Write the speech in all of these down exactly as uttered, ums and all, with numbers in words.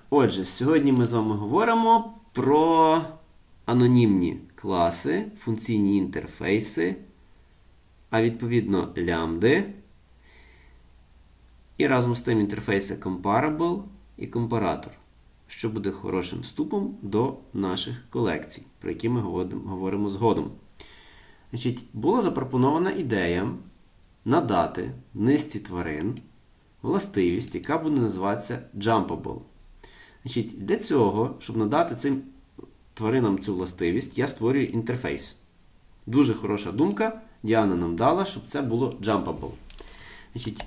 Отже, сьогодні ми з вами говоримо про анонімні класи, функційні інтерфейси, а відповідно лямбди, і разом з тим інтерфейси comparable і компаратор, що буде хорошим вступом до наших колекцій, про які ми говоримо згодом. Значить, була запропонована ідея надати низці тварин властивість, яка буде називатися jumpable. Значить, для цього, щоб надати цим тваринам цю властивість, я створюю інтерфейс. Дуже хороша думка. Діана нам дала, щоб це було jumpable. Значить,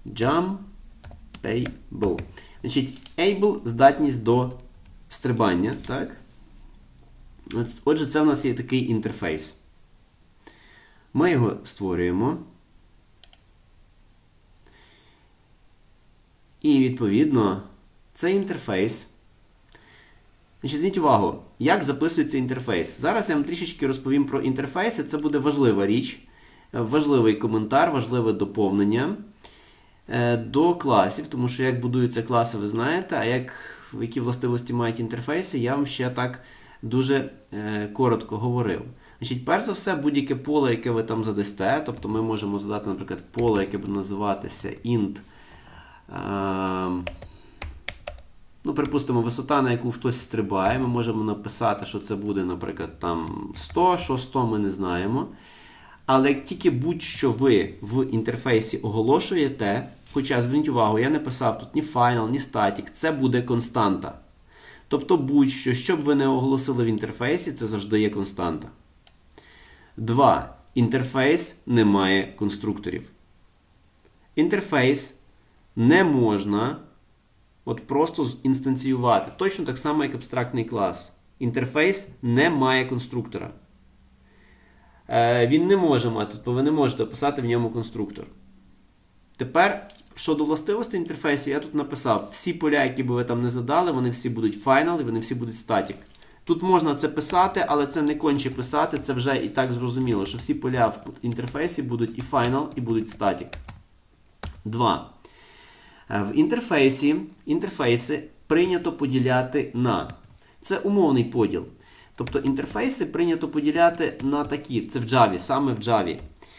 jumpable. Значить, able – здатність до стрибання. Так? Отже, це у нас є такий інтерфейс. Ми його створюємо. І, відповідно, цей інтерфейс. Значить, зверніть увагу, як записується інтерфейс. Зараз я вам трішечки розповім про інтерфейси. Це буде важлива річ, важливий коментар, важливе доповнення до класів, тому що як будуються класи, ви знаєте, а як, які властивості мають інтерфейси, я вам ще так дуже е, коротко говорив. Значить, перш за все, будь-яке поле, яке ви там задасте, тобто ми можемо задати, наприклад, поле, яке буде називатися int, е, ну, припустимо, висота, на яку хтось стрибає, ми можемо написати, що це буде, наприклад, там сто, що сто ми не знаємо. Але як тільки будь-що ви в інтерфейсі оголошуєте, хоча, зверніть увагу, я не писав тут ні final, ні static, це буде константа. Тобто будь-що, що б ви не оголосили в інтерфейсі, це завжди є константа. Два. Інтерфейс не має конструкторів. Інтерфейс не можна от просто інстанціювати. Точно так само, як абстрактний клас. Інтерфейс не має конструктора. Він не може мати, тобто ви не можете описати в ньому конструктор. Тепер, щодо властивостей інтерфейсу, я тут написав, всі поля, які би ви там не задали, вони всі будуть final і вони всі будуть static. Тут можна це писати, але це не конче писати, це вже і так зрозуміло, що всі поля в інтерфейсі будуть і final, і будуть static. Два. В інтерфейсі, інтерфейси прийнято поділяти на. Це умовний поділ. Тобто інтерфейси прийнято поділяти на такі. Це в Java, саме в Java.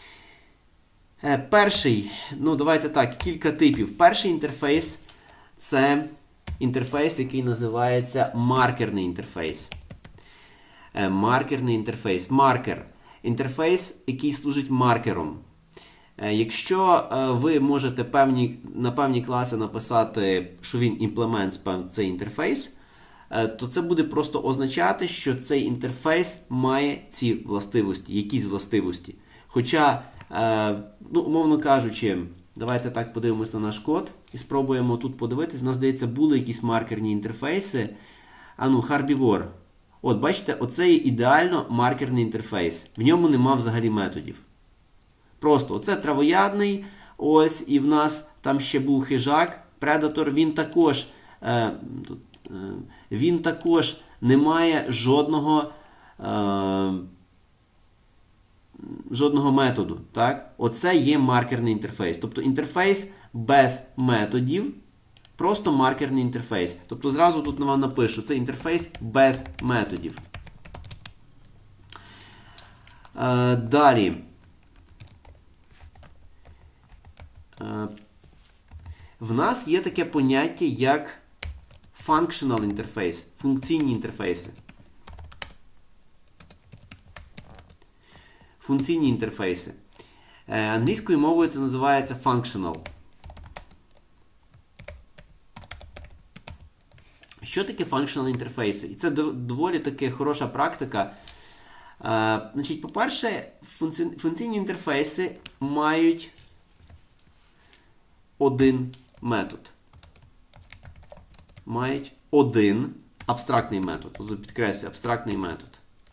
Перший, ну давайте так, кілька типів. Перший інтерфейс – це інтерфейс, який називається маркерний інтерфейс. Маркерний інтерфейс. Маркер. Інтерфейс, який служить маркером. Якщо ви можете певні, на певні класи написати, що він імплемент цей інтерфейс, то це буде просто означати, що цей інтерфейс має ці властивості, якісь властивості. Хоча, ну, умовно кажучи, давайте так подивимося на наш код і спробуємо тут подивитись. У нас, здається, були якісь маркерні інтерфейси. А ну, Herbivore. От, бачите, оце є ідеально маркерний інтерфейс. В ньому нема взагалі методів. Просто, оце травоядний, ось, і в нас там ще був хижак, Predator, він також, е, тут, е, він також не має жодного, е, жодного методу. Так? Оце є маркерний інтерфейс. Тобто інтерфейс без методів, просто маркерний інтерфейс. Тобто зразу тут вам напишу, це інтерфейс без методів. Е, далі. В нас є таке поняття, як functional interface, функційні інтерфейси. Функційні інтерфейси. Англійською мовою це називається functional. Що таке functional інтерфейси? І це доволі таки хороша практика. Значить, по-перше, функційні інтерфейси мають один метод. Мають один абстрактний метод. Тобто, підкреслюю, абстрактний метод.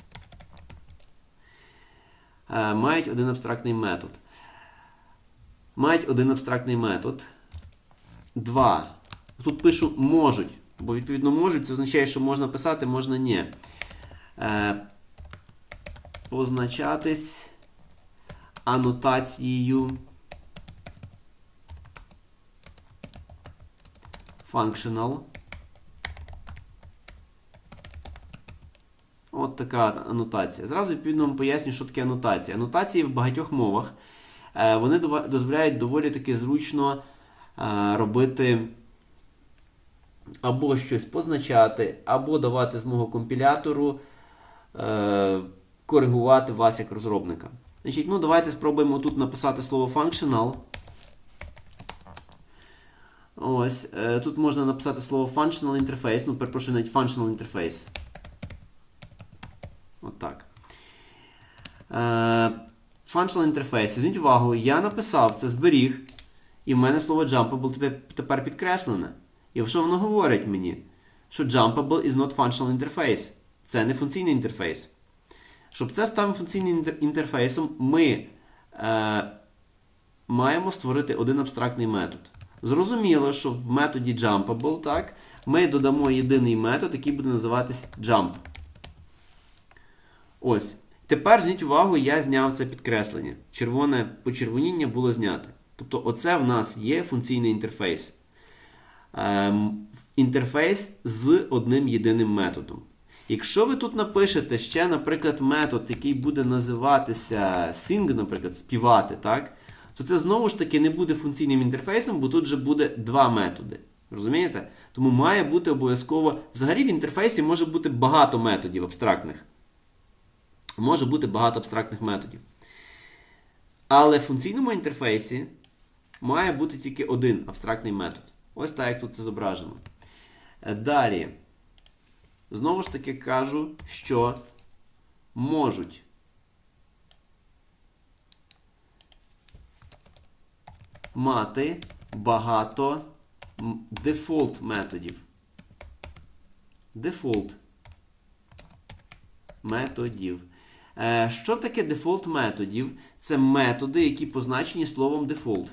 Е, мають один абстрактний метод. Мають один абстрактний метод. Два. Тут пишу можуть. Бо, відповідно, можуть, це означає, що можна писати, можна ні. Е, позначатись анотацією functional От така анотація. Зразу, відповідно, вам поясню, що таке анотація. Анотації в багатьох мовах, вони дозволяють доволі таки зручно робити або щось позначати, або давати змогу компілятору коригувати вас як розробника. Значить, ну, давайте спробуємо тут написати слово functional. Ось, тут можна написати слово functional interface, ну, перепрошую, навіть functional interface. От так. Functional interface. Зверніть увагу, я написав це, зберіг, і в мене слово jumpable тепер підкреслене. І що воно говорить мені? Що jumpable is not functional interface. Це не функційний інтерфейс. Щоб це став функційним інтерфейсом, ми е, маємо створити один абстрактний метод. Зрозуміло, що в методі jumpable, так, ми додамо єдиний метод, який буде називатись jump. Ось. Тепер, зверніть увагу, я зняв це підкреслення. Червоне почервоніння було знято. Тобто, оце в нас є функційний інтерфейс. Ем, інтерфейс з одним єдиним методом. Якщо ви тут напишете ще, наприклад, метод, який буде називатися sing, наприклад, співати, так, то це знову ж таки не буде функційним інтерфейсом, бо тут же буде два методи. Розумієте? Тому має бути обов'язково... Взагалі в інтерфейсі може бути багато методів абстрактних. Може бути багато абстрактних методів. Але в функційному інтерфейсі має бути тільки один абстрактний метод. Ось так, як тут це зображено. Далі. Знову ж таки кажу, що можуть мати багато дефолт методів. Дефолт методів. Що таке дефолт методів? Це методи, які позначені словом дефолт.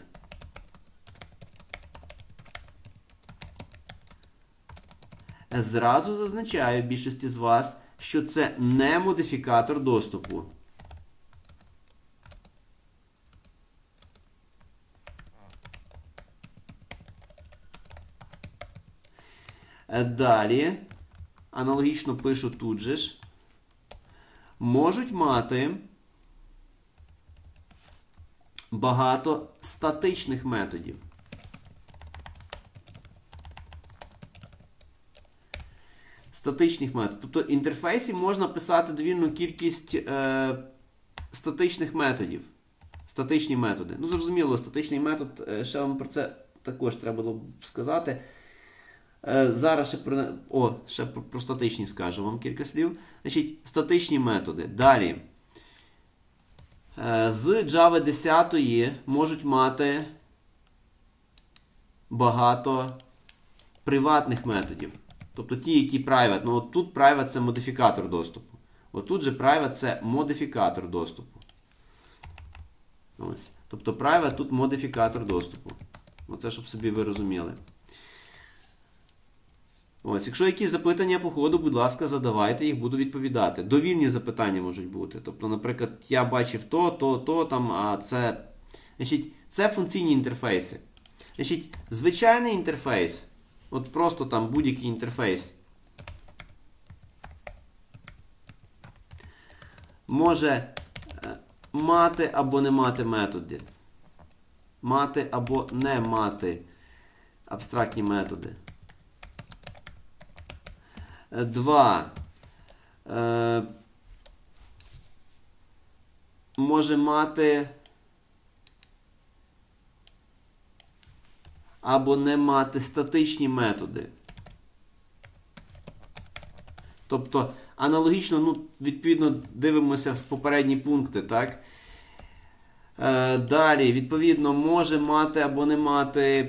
Зразу зазначаю більшості з вас, що це не модифікатор доступу. Далі, аналогічно пишу тут же ж, можуть мати багато статичних методів. Статичних методів. Тобто в інтерфейсі можна писати довільну кількість е, статичних методів. Статичні методи. Ну, зрозуміло, статичний метод, ще вам про це також треба було б сказати. Е, зараз ще про, о, ще про, про статичні скажу вам кілька слів. Значить, статичні методи. Далі. Е, з Java десять можуть мати багато приватних методів. Тобто ті, які private. Ну, от тут private – це модифікатор доступу. От тут же private – це модифікатор доступу. Ось. Тобто private тут модифікатор доступу. Оце, щоб собі ви розуміли. Ось. Якщо якісь запитання по ходу, будь ласка, задавайте, їх буду відповідати. Довільні запитання можуть бути. Тобто, наприклад, я бачив то, то, то, там, а це... Значить, це функційні інтерфейси. Значить, звичайний інтерфейс, от просто там будь-який інтерфейс, може мати або не мати методи. Мати або не мати абстрактні методи. Два. Е, може мати або не мати статичні методи. Тобто, аналогічно, ну, відповідно, дивимося в попередні пункти, так? Е, далі, відповідно, може мати або не мати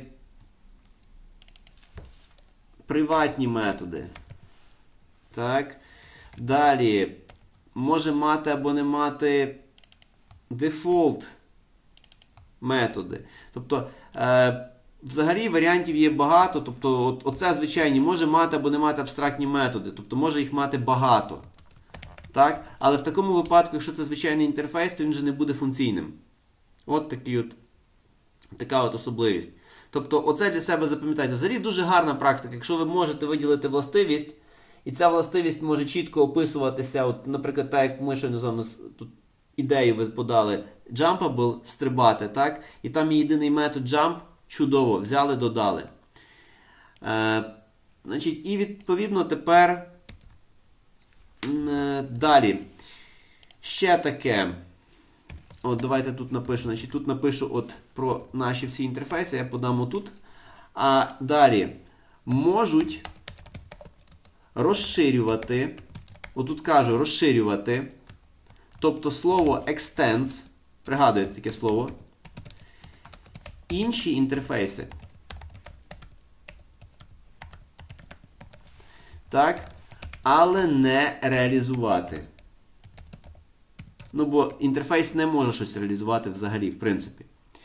приватні методи. Так. Далі, може мати або не мати дефолт методи. Тобто, е, взагалі варіантів є багато. Тобто, от, оце звичайні може мати або не мати абстрактні методи. Тобто, може їх мати багато. Так? Але в такому випадку, якщо це звичайний інтерфейс, то він же не буде функційним. От такий от, така от особливість. Тобто, оце для себе запам'ятайте. Взагалі дуже гарна практика. Якщо ви можете виділити властивість, І ця властивість може чітко описуватися, от, наприклад, так, як ми щойно з вами тут ідею ви подали, jumpable, стрибати, так? І там є єдиний метод jump, чудово, взяли, додали. Е, значить, і відповідно тепер е, далі. Ще таке. От, давайте тут напишу. Значить, тут напишу от про наші всі інтерфейси, я подам отут. А далі можуть розширювати, отут кажу розширювати, тобто слово extends, пригадуєте таке слово, інші інтерфейси. Так, але не реалізувати. Ну, бо інтерфейс не може щось реалізувати взагалі, в принципі.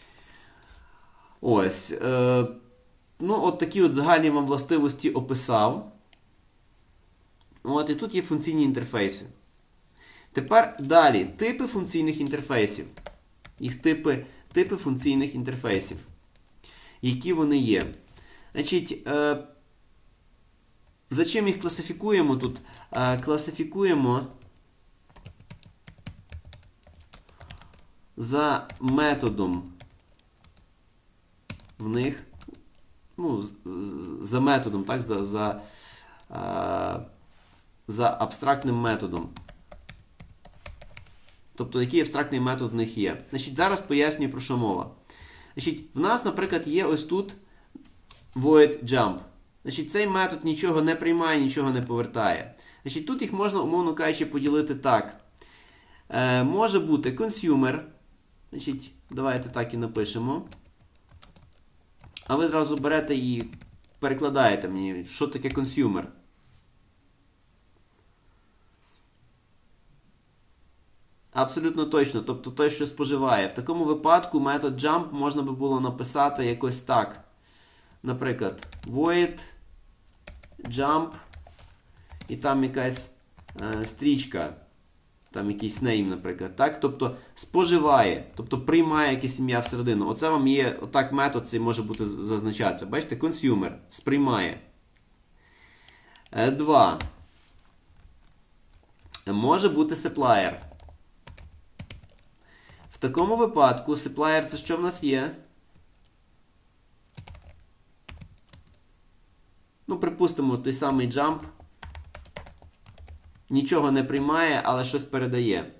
Ось. Е, ну, от такі от загальні вам властивості описав. От, і тут є функційні інтерфейси. Тепер далі. Типи функційних інтерфейсів. Їх типи, типи функційних інтерфейсів. Які вони є? Значить, е, за чим їх класифікуємо тут? Е, класифікуємо за методом в них, ну, за методом, так, за, за, е, за абстрактним методом. Тобто, який абстрактний метод в них є. Значить, зараз пояснюю, про що мова. Значить, в нас, наприклад, є ось тут void jump. Значить, цей метод нічого не приймає, нічого не повертає. Значить, тут їх можна, умовно кажучи, поділити так. Е, може бути consumer. Значить, давайте так і напишемо. А ви зразу берете і перекладаєте мені, що таке consumer. Абсолютно точно, тобто той, що споживає. В такому випадку метод jump можна би було написати якось так. Наприклад, void jump і там якась е, стрічка, там якийсь name, наприклад. Так? Тобто споживає, тобто приймає якесь ім'я всередину. Оце вам є, отак метод цей може бути зазначатися. Бачите, consumer, сприймає. Е, два. Може бути supplier. В такому випадку supplier це що в нас є? Ну, припустимо, той самий jump нічого не приймає, але щось передає.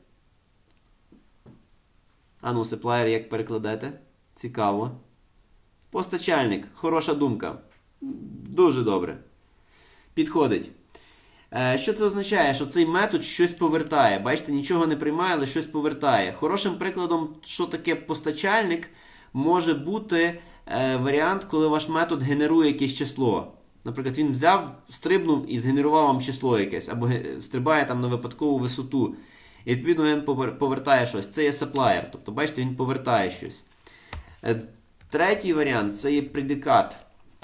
А ну, supplier як перекладете? Цікаво. Постачальник. Хороша думка. Дуже добре. Підходить. Що це означає? Що цей метод щось повертає. Бачите, нічого не приймає, але щось повертає. Хорошим прикладом, що таке постачальник, може бути е, варіант, коли ваш метод генерує якесь число. Наприклад, він взяв, стрибнув і згенерував вам число якесь, або стрибає там на випадкову висоту. І відповідно він повертає щось. Це є supplier. Тобто, бачите, він повертає щось. Е, третій варіант – це є предикат.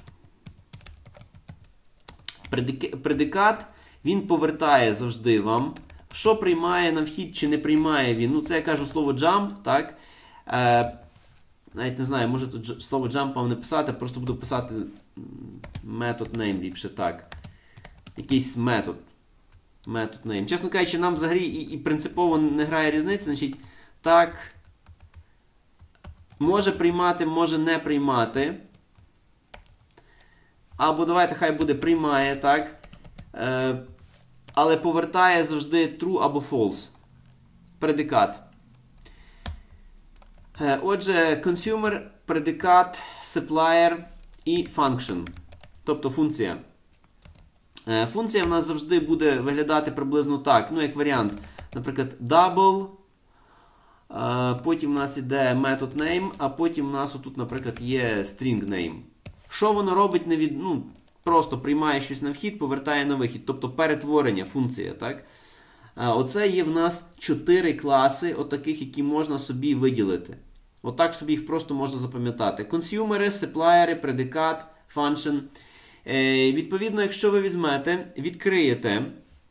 Предик... Предикат він повертає завжди вам, що приймає на вхід чи не приймає він. Ну, це я кажу слово jump, так? Е, навіть не знаю, може тут слово jump вам не писати, просто буду писати метод name ліпше, так. Якийсь метод. Метод name. Чесно кажучи, нам взагалі і, і принципово не грає різниці, значить, так, може приймати, може не приймати. Або давайте, хай буде приймає, так. Е, але повертає завжди true або false. Предикат. Е, отже, consumer, предикат, supplier і function. Тобто функція. Е, функція в нас завжди буде виглядати приблизно так. Ну, як варіант. Наприклад, double. Е, потім у нас іде метод name, а потім у нас отут, наприклад, є string name. Що воно робить? Не від... ну, просто приймає щось на вхід, повертає на вихід. Тобто перетворення, функція. Так? Оце є в нас чотири класи, отаких, які можна собі виділити. Отак собі їх просто можна запам'ятати. Консюмери, сеплаєри, предикат, function. Е, відповідно, якщо ви візьмете, відкриєте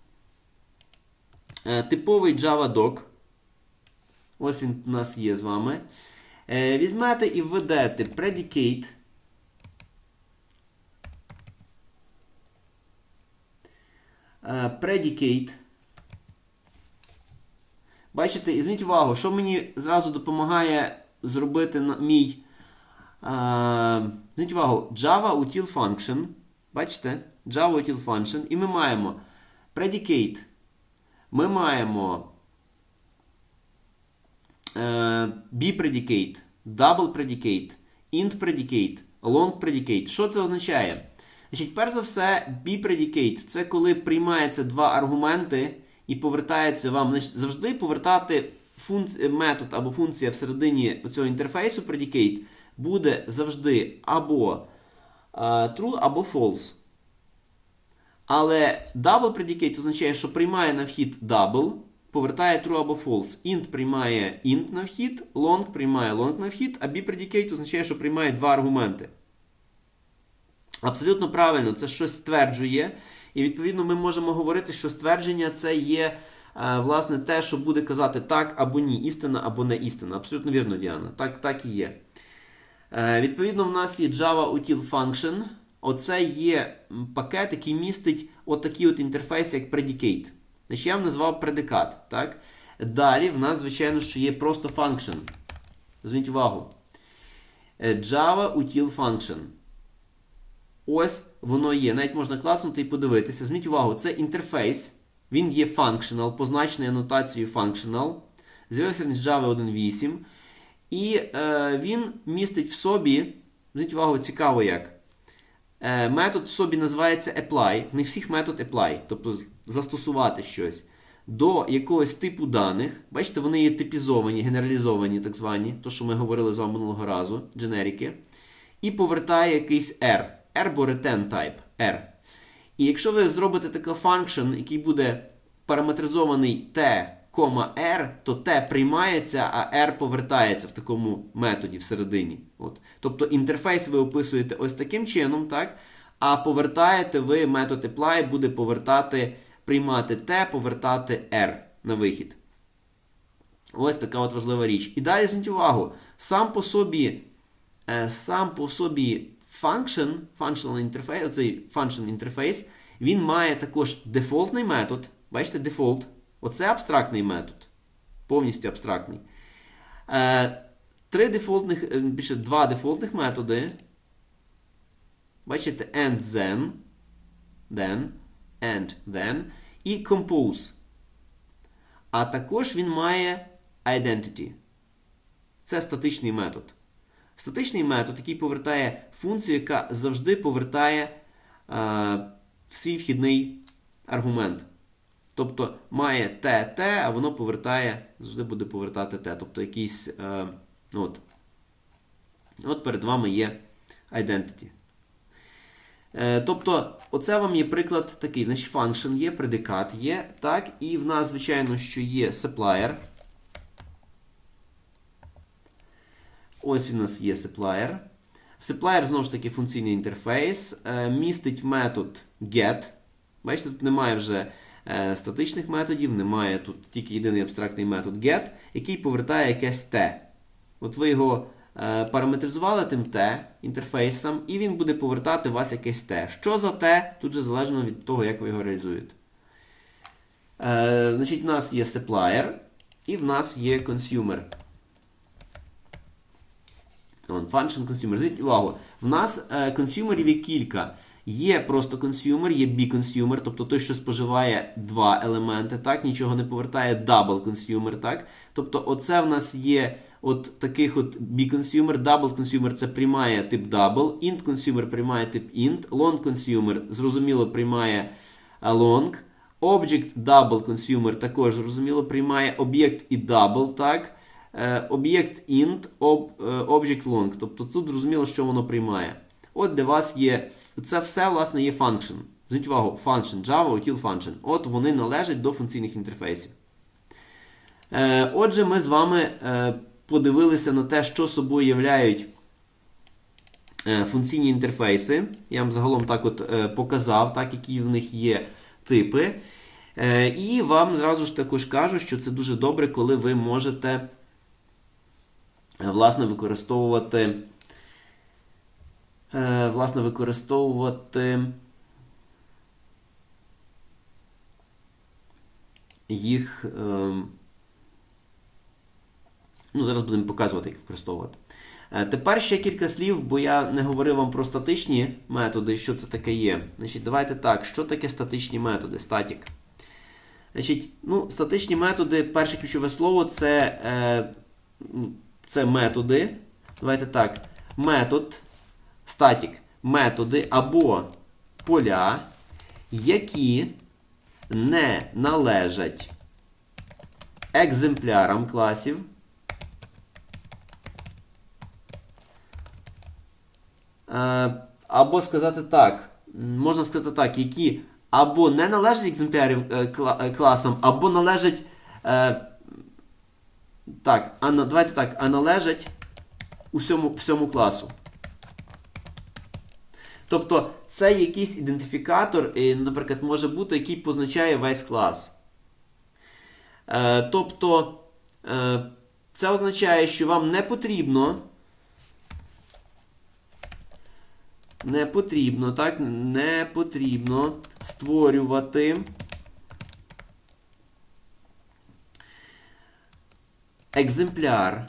е, типовий Java Doc. Ось він у нас є з вами. Е, візьмете і введете predicate. predicate. Бачите, і зверніть увагу, що мені зразу допомагає зробити мій, uh, зверніть увагу, Java util function. Бачите? Java util function. І ми маємо predicate. Ми маємо uh, bPredicate, double predicate, int predicate, long predicate. Що це означає? Значить, перш за все, bPredicate – це коли приймається два аргументи і повертається вам, значить, завжди повертати функці... метод або функція всередині цього інтерфейсу predicate буде завжди або uh, true, або false. Але double predicate означає, що приймає на вхід double, повертає true або false. Int приймає int на вхід, long приймає long на вхід, а bPredicate означає, що приймає два аргументи. Абсолютно правильно, це щось стверджує. І відповідно ми можемо говорити, що ствердження це є, власне, те, що буде казати так або ні, істина або не істина. Абсолютно вірно, Діана. Так, так і є. Відповідно, в нас є Java util function. Оце є пакет, який містить отакий от інтерфейс, як predicate. Значить, я вам назвав предикат. Так? Далі в нас, звичайно, що є просто function. Зверніть увагу. Java util function. Ось воно є. Навіть можна класнути і подивитися. Зверніть увагу, це інтерфейс. Він є functional, позначений анотацією functional. З'явився він з Java один точка вісім. І е, він містить в собі, зверніть увагу, цікаво як. Е, метод в собі називається apply. В них всіх метод apply, тобто застосувати щось до якогось типу даних. Бачите, вони є типізовані, генералізовані, так звані, то, що ми говорили з вами минулого разу, дженерики. І повертає якийсь R. R або return type. R. І якщо ви зробите такий function, який буде параметризований t, R, то t приймається, а R повертається в такому методі всередині. От. Тобто інтерфейс ви описуєте ось таким чином, так? А повертаєте ви, метод apply буде повертати, приймати t, повертати R на вихід. Ось така от важлива річ. І далі зверніть увагу, сам по собі, е, сам по собі function, functional interface, оцей function interface, він має також дефолтний метод. Бачите, дефолт. Оце абстрактний метод. Повністю абстрактний. Е, три дефолтних, більше два дефолтних методи. Бачите, and then, then, and then, і compose. А також він має identity. Це статичний метод. Статичний метод, який повертає функцію, яка завжди повертає е, свій вхідний аргумент. Тобто має t, t, а воно повертає, завжди буде повертати t. Тобто якийсь, е, от. От перед вами є identity. Е, тобто, оце вам є приклад такий. Значить, function є, предикат є, так, і в нас, звичайно, що є supplier. Ось він у нас є supplier. Supplier, знову ж таки, функційний інтерфейс. Е, містить метод get. Бачите, тут немає вже е, статичних методів, немає тут тільки єдиний абстрактний метод get, який повертає якесь t. От ви його е, параметризували тим t інтерфейсом, і він буде повертати у вас якесь t. Що за t? Тут же залежно від того, як ви його реалізуєте. Е, значить, в нас є supplier і в нас є consumer. Function consumer. Зверніть увагу, в нас е, консюмерів є кілька. Є просто consumer, є b-consumer, тобто той, що споживає два елементи, так, нічого не повертає, double consumer, так. Тобто оце в нас є от таких от b-consumer, double consumer це приймає тип double, int consumer приймає тип int, long consumer, зрозуміло, приймає long, object double consumer також, зрозуміло, приймає об'єкт і double, так. Об'єкт int, object long. Тобто тут зрозуміло, що воно приймає. От для вас є, це все, власне, є function. Зверніть увагу, function, Java util function. От вони належать до функційних інтерфейсів. Отже, ми з вами подивилися на те, що собою являють функційні інтерфейси. Я вам загалом так от показав, так, які в них є типи. І вам зразу ж також кажу, що це дуже добре, коли ви можете власне використовувати власне використовувати їх, ем, ну, зараз будемо показувати, як використовувати. Е, тепер ще кілька слів, бо я не говорив вам про статичні методи, що це таке є. Значить, давайте так, що таке статичні методи, статік? Значить, ну, статичні методи, перше ключове слово, це, е, це методи. Давайте так, метод, статік, методи або поля, які не належать екземплярам класів, е, або сказати так, можна сказати так, які або не належать екземплярів е, кла, е, класам, або належать, е, так, а, давайте так, а належать усьому, всьому класу. Тобто, це якийсь ідентифікатор, наприклад, може бути, який позначає весь клас. Е, тобто, е, це означає, що вам не потрібно, не потрібно, так, не потрібно створювати екземпляр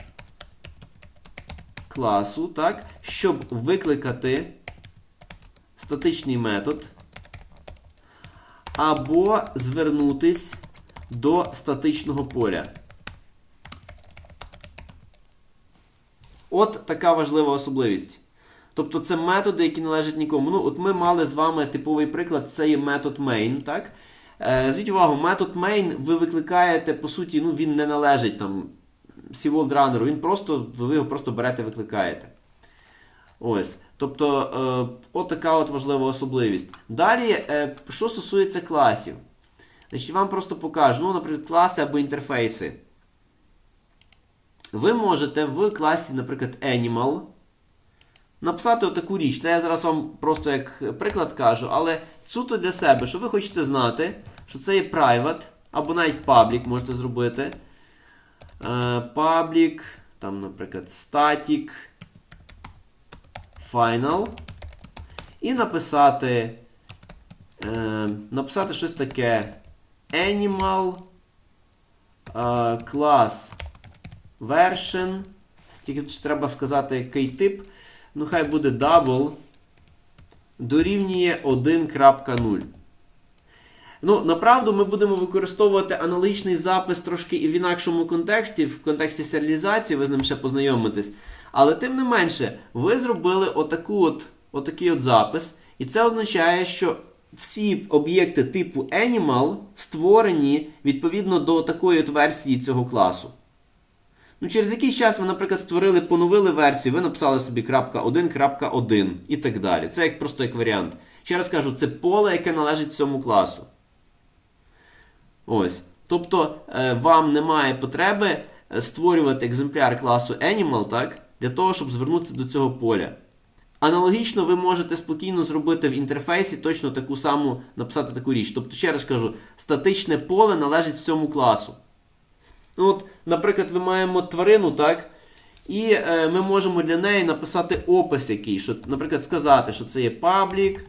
класу, так, щоб викликати статичний метод, або звернутись до статичного поля. От така важлива особливість. Тобто це методи, які належать нікому. Ну, от ми мали з вами типовий приклад, це є метод main, так? Е, зверніть увагу, метод main ви викликаєте, по суті, ну, він не належить там Seaworld Runner, він просто, ви його просто берете, викликаєте. Ось. Тобто, е, от така от важлива особливість. Далі, е, що стосується класів. Значить, вам просто покажу, ну, наприклад, класи або інтерфейси. Ви можете в класі, наприклад, Animal написати отаку річ. Та я зараз вам просто як приклад кажу, але суто для себе, що ви хочете знати, що це є private, або навіть public можете зробити. Е, public, там, наприклад, static, final. І написати, е, написати щось таке animal, е, class version. Тільки тут треба вказати який тип. Ну, хай буде double дорівнює один крапка нуль. Ну, направду, ми будемо використовувати аналогічний запис трошки і в інакшому контексті, в контексті серіалізації, ви з ним ще познайомитесь. Але тим не менше, ви зробили отаку от, отакий от запис, і це означає, що всі об'єкти типу Animal створені відповідно до такої от версії цього класу. Ну, через якийсь час ви, наприклад, створили, поновили версію, ви написали собі один крапка один і так далі. Це як, просто як варіант. Ще раз кажу, це поле, яке належить цьому класу. Ось. Тобто, е, вам немає потреби створювати екземпляр класу Animal, так, для того, щоб звернутися до цього поля. Аналогічно ви можете спокійно зробити в інтерфейсі точно таку саму, написати таку річ. Тобто, ще раз кажу, статичне поле належить цьому класу. Ну, от, наприклад, ми маємо тварину, так? І е, ми можемо для неї написати опис який, що, наприклад, сказати, що це є public.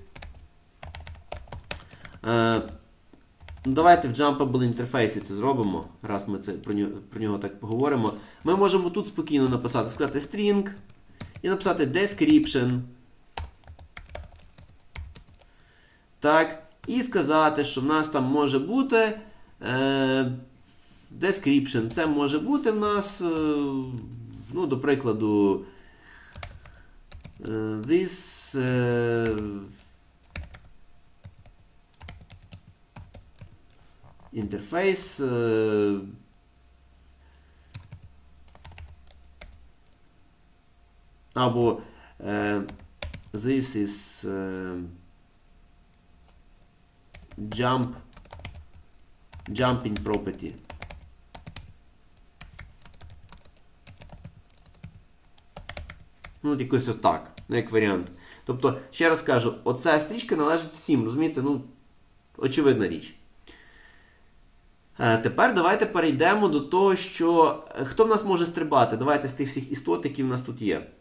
Е, давайте в Jumpable інтерфейсі це зробимо, раз ми це, про, нього, про нього так поговоримо. Ми можемо тут спокійно написати, сказати string і написати description. Так, і сказати, що в нас там може бути е, description. Це може бути в нас, е, ну, до прикладу, е, this е, interface е, або е, this is е, jump jumping property. Ну, от якось отак, ну, як варіант. Тобто, ще раз кажу, оця стрічка належить всім, розумієте, ну, очевидна річ. Е, тепер давайте перейдемо до того, що хто в нас може стрибати? Давайте з тих всіх істот, які в нас тут є.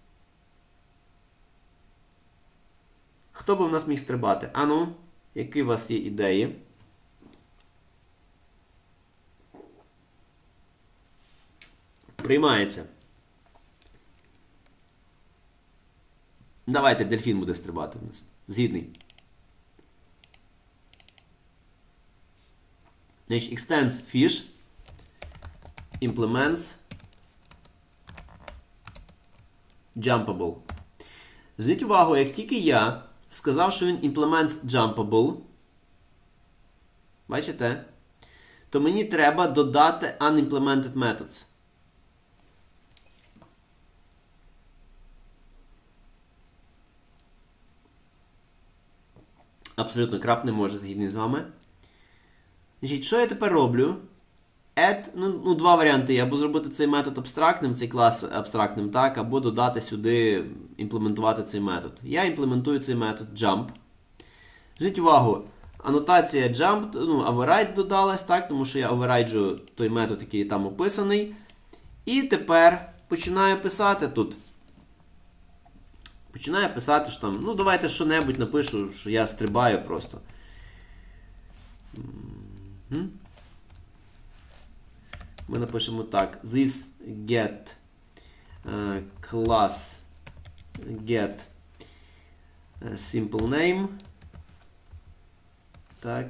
Хто би в нас міг стрибати? Ану, які у вас є ідеї? Приймається. Давайте, дельфін буде стрибати в нас. Згідний. Значить, extends fish implements jumpable. Зверніть увагу, як тільки я сказав, що він implements jumpable, бачите, то мені треба додати unimplemented methods. Абсолютно, крап не може, згідний з вами. Значить, що я тепер роблю? Add, ну, ну, два варіанти є. Або зробити цей метод абстрактним, цей клас абстрактним, так, або додати сюди, імплементувати цей метод. Я імплементую цей метод jump. Зверніть увагу, анотація jump, ну, override додалась, так, тому що я оверрайджу той метод, який там описаний. І тепер починаю писати тут. Починаю писати, що там, ну, давайте що-небудь напишу, що я стрибаю просто. Ми напишемо так. This get uh, class get uh, simple name. Так.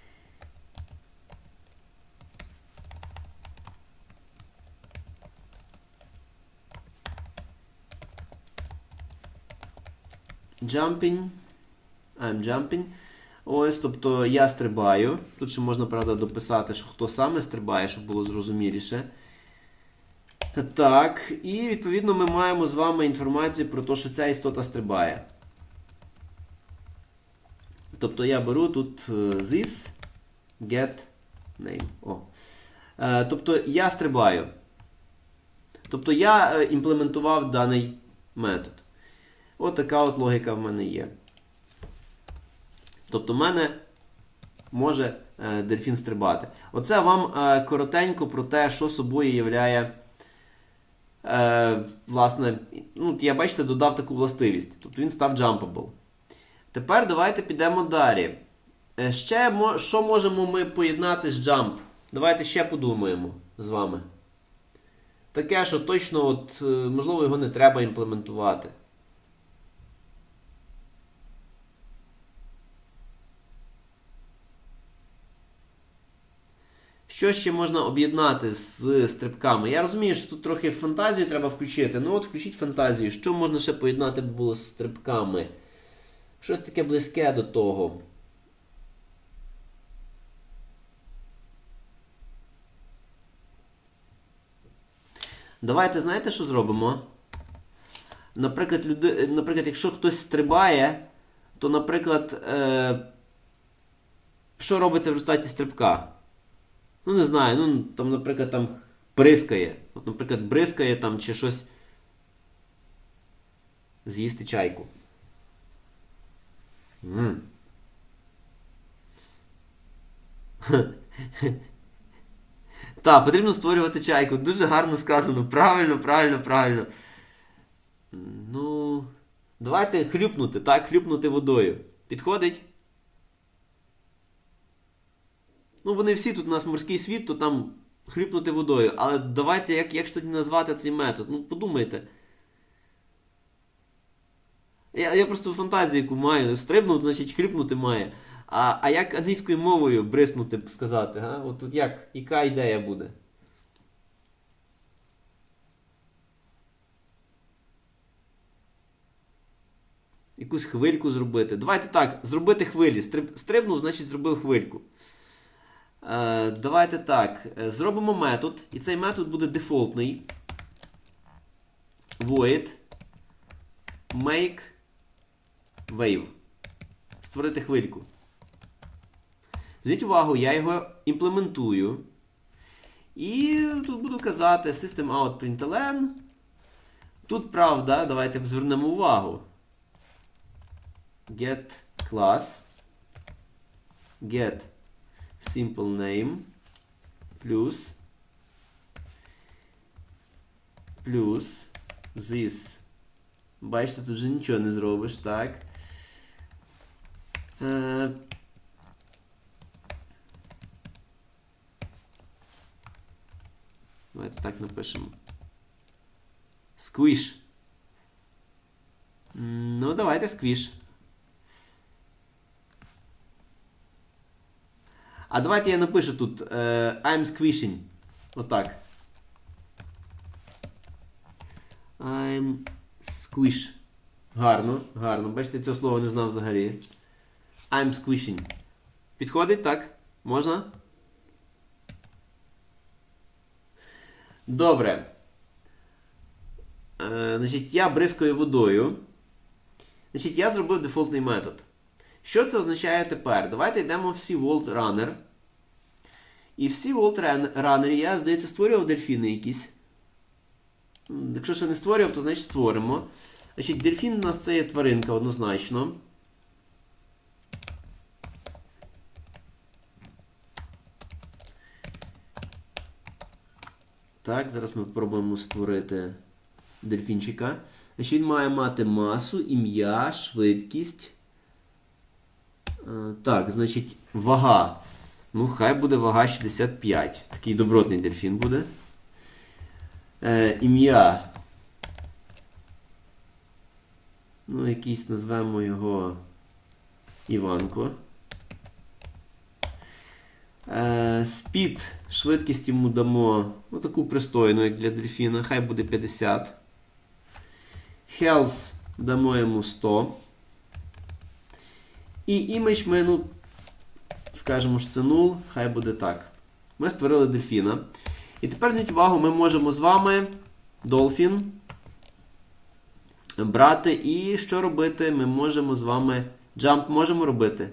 Jumping. I'm jumping. Ось, тобто я стрибаю. Тут ще можна, правда, дописати, що хто саме стрибає, щоб було зрозуміліше. Так, і відповідно ми маємо з вами інформацію про те, що ця істота стрибає. Тобто я беру тут this get name. О. Тобто я стрибаю. Тобто я імплементував даний метод. От така от логіка в мене є. Тобто в мене може е, дельфін стрибати. Оце вам е, коротенько про те, що собою являє, е, власне, ну, я, бачите, додав таку властивість. Тобто він став jumpable. Тепер давайте підемо далі. Е, ще, що можемо ми поєднати з jump? Давайте ще подумаємо з вами. Таке, що точно, от, можливо, його не треба імплементувати. Що ще можна об'єднати з стрибками? Я розумію, що тут трохи фантазію треба включити. Ну от включіть фантазію. Що можна ще поєднати було з стрибками? Щось таке близьке до того. Давайте, знаєте, що зробимо? Наприклад, люди... Наприклад, якщо хтось стрибає, то, наприклад, е... що робиться в результаті стрибка? Ну, не знаю, ну, там, наприклад, там бризкає. От, наприклад, бризкає там чи щось з'їсти чайку. М. Так, потрібно створювати чайку. Дуже гарно сказано. Правильно, правильно, правильно. Ну, давайте хлюпнути, так, хлюпнути водою. Підходить? Ну, вони всі тут у нас морський світ, то там хлюпнути водою. Але давайте, як, як ж тоді назвати цей метод? Ну, подумайте. Я, я просто фантазію, яку маю. Стрибнути, значить, хлюпнути має. А, а як англійською мовою бриснути сказати? Га? От тут як? Яка ідея буде? Якусь хвильку зробити. Давайте так, зробити хвилі. Стриб, стрибнув, значить зробив хвильку. Е, давайте так. Зробимо метод. І цей метод буде дефолтний. Void make wave. Створити хвильку. Зверніть увагу, я його імплементую. І тут буду казати system.out.println. Тут, правда, давайте звернемо увагу. Get class. Get simple name. Плюс. Плюс. This. Бачите, тут вже нічого не зробиш, так? Е, Давайте так напишемо. Squish. Ну, давайте squish. А давайте я напишу тут uh, I'm squishing. Отак. I'm squish. Гарно, гарно. Бачите, цього слова не знав взагалі. I'm squishing. Підходить, так? Можна? Добре. Е, значить, я бризкаю водою. Значить, я зробив дефолтний метод. Що це означає тепер? Давайте йдемо в SeaWorld Runner. І в SeaWorld Runner я, здається, створював дельфіни якісь. Якщо ще не створював, то значить створимо. Значить, дельфін у нас це є тваринка однозначно. Так, зараз ми спробуємо створити дельфінчика. Значить, він має мати масу, ім'я, швидкість. Так, значить, вага. Ну, хай буде вага шістдесят п'ять. Такий добротний дельфін буде. Е, ім'я. Ну, якийсь назвемо його Іванко. Е, спід. Швидкість йому дамо ну, таку пристойну, як для дельфіна. Хай буде п'ятдесят. Health дамо йому сто. І імідж ми, ну, скажемо, що це нуль. Хай буде так. Ми створили дельфіна. І тепер, зверніть увагу, ми можемо з вами Dolphin брати. І що робити? Ми можемо з вами Jump можемо робити?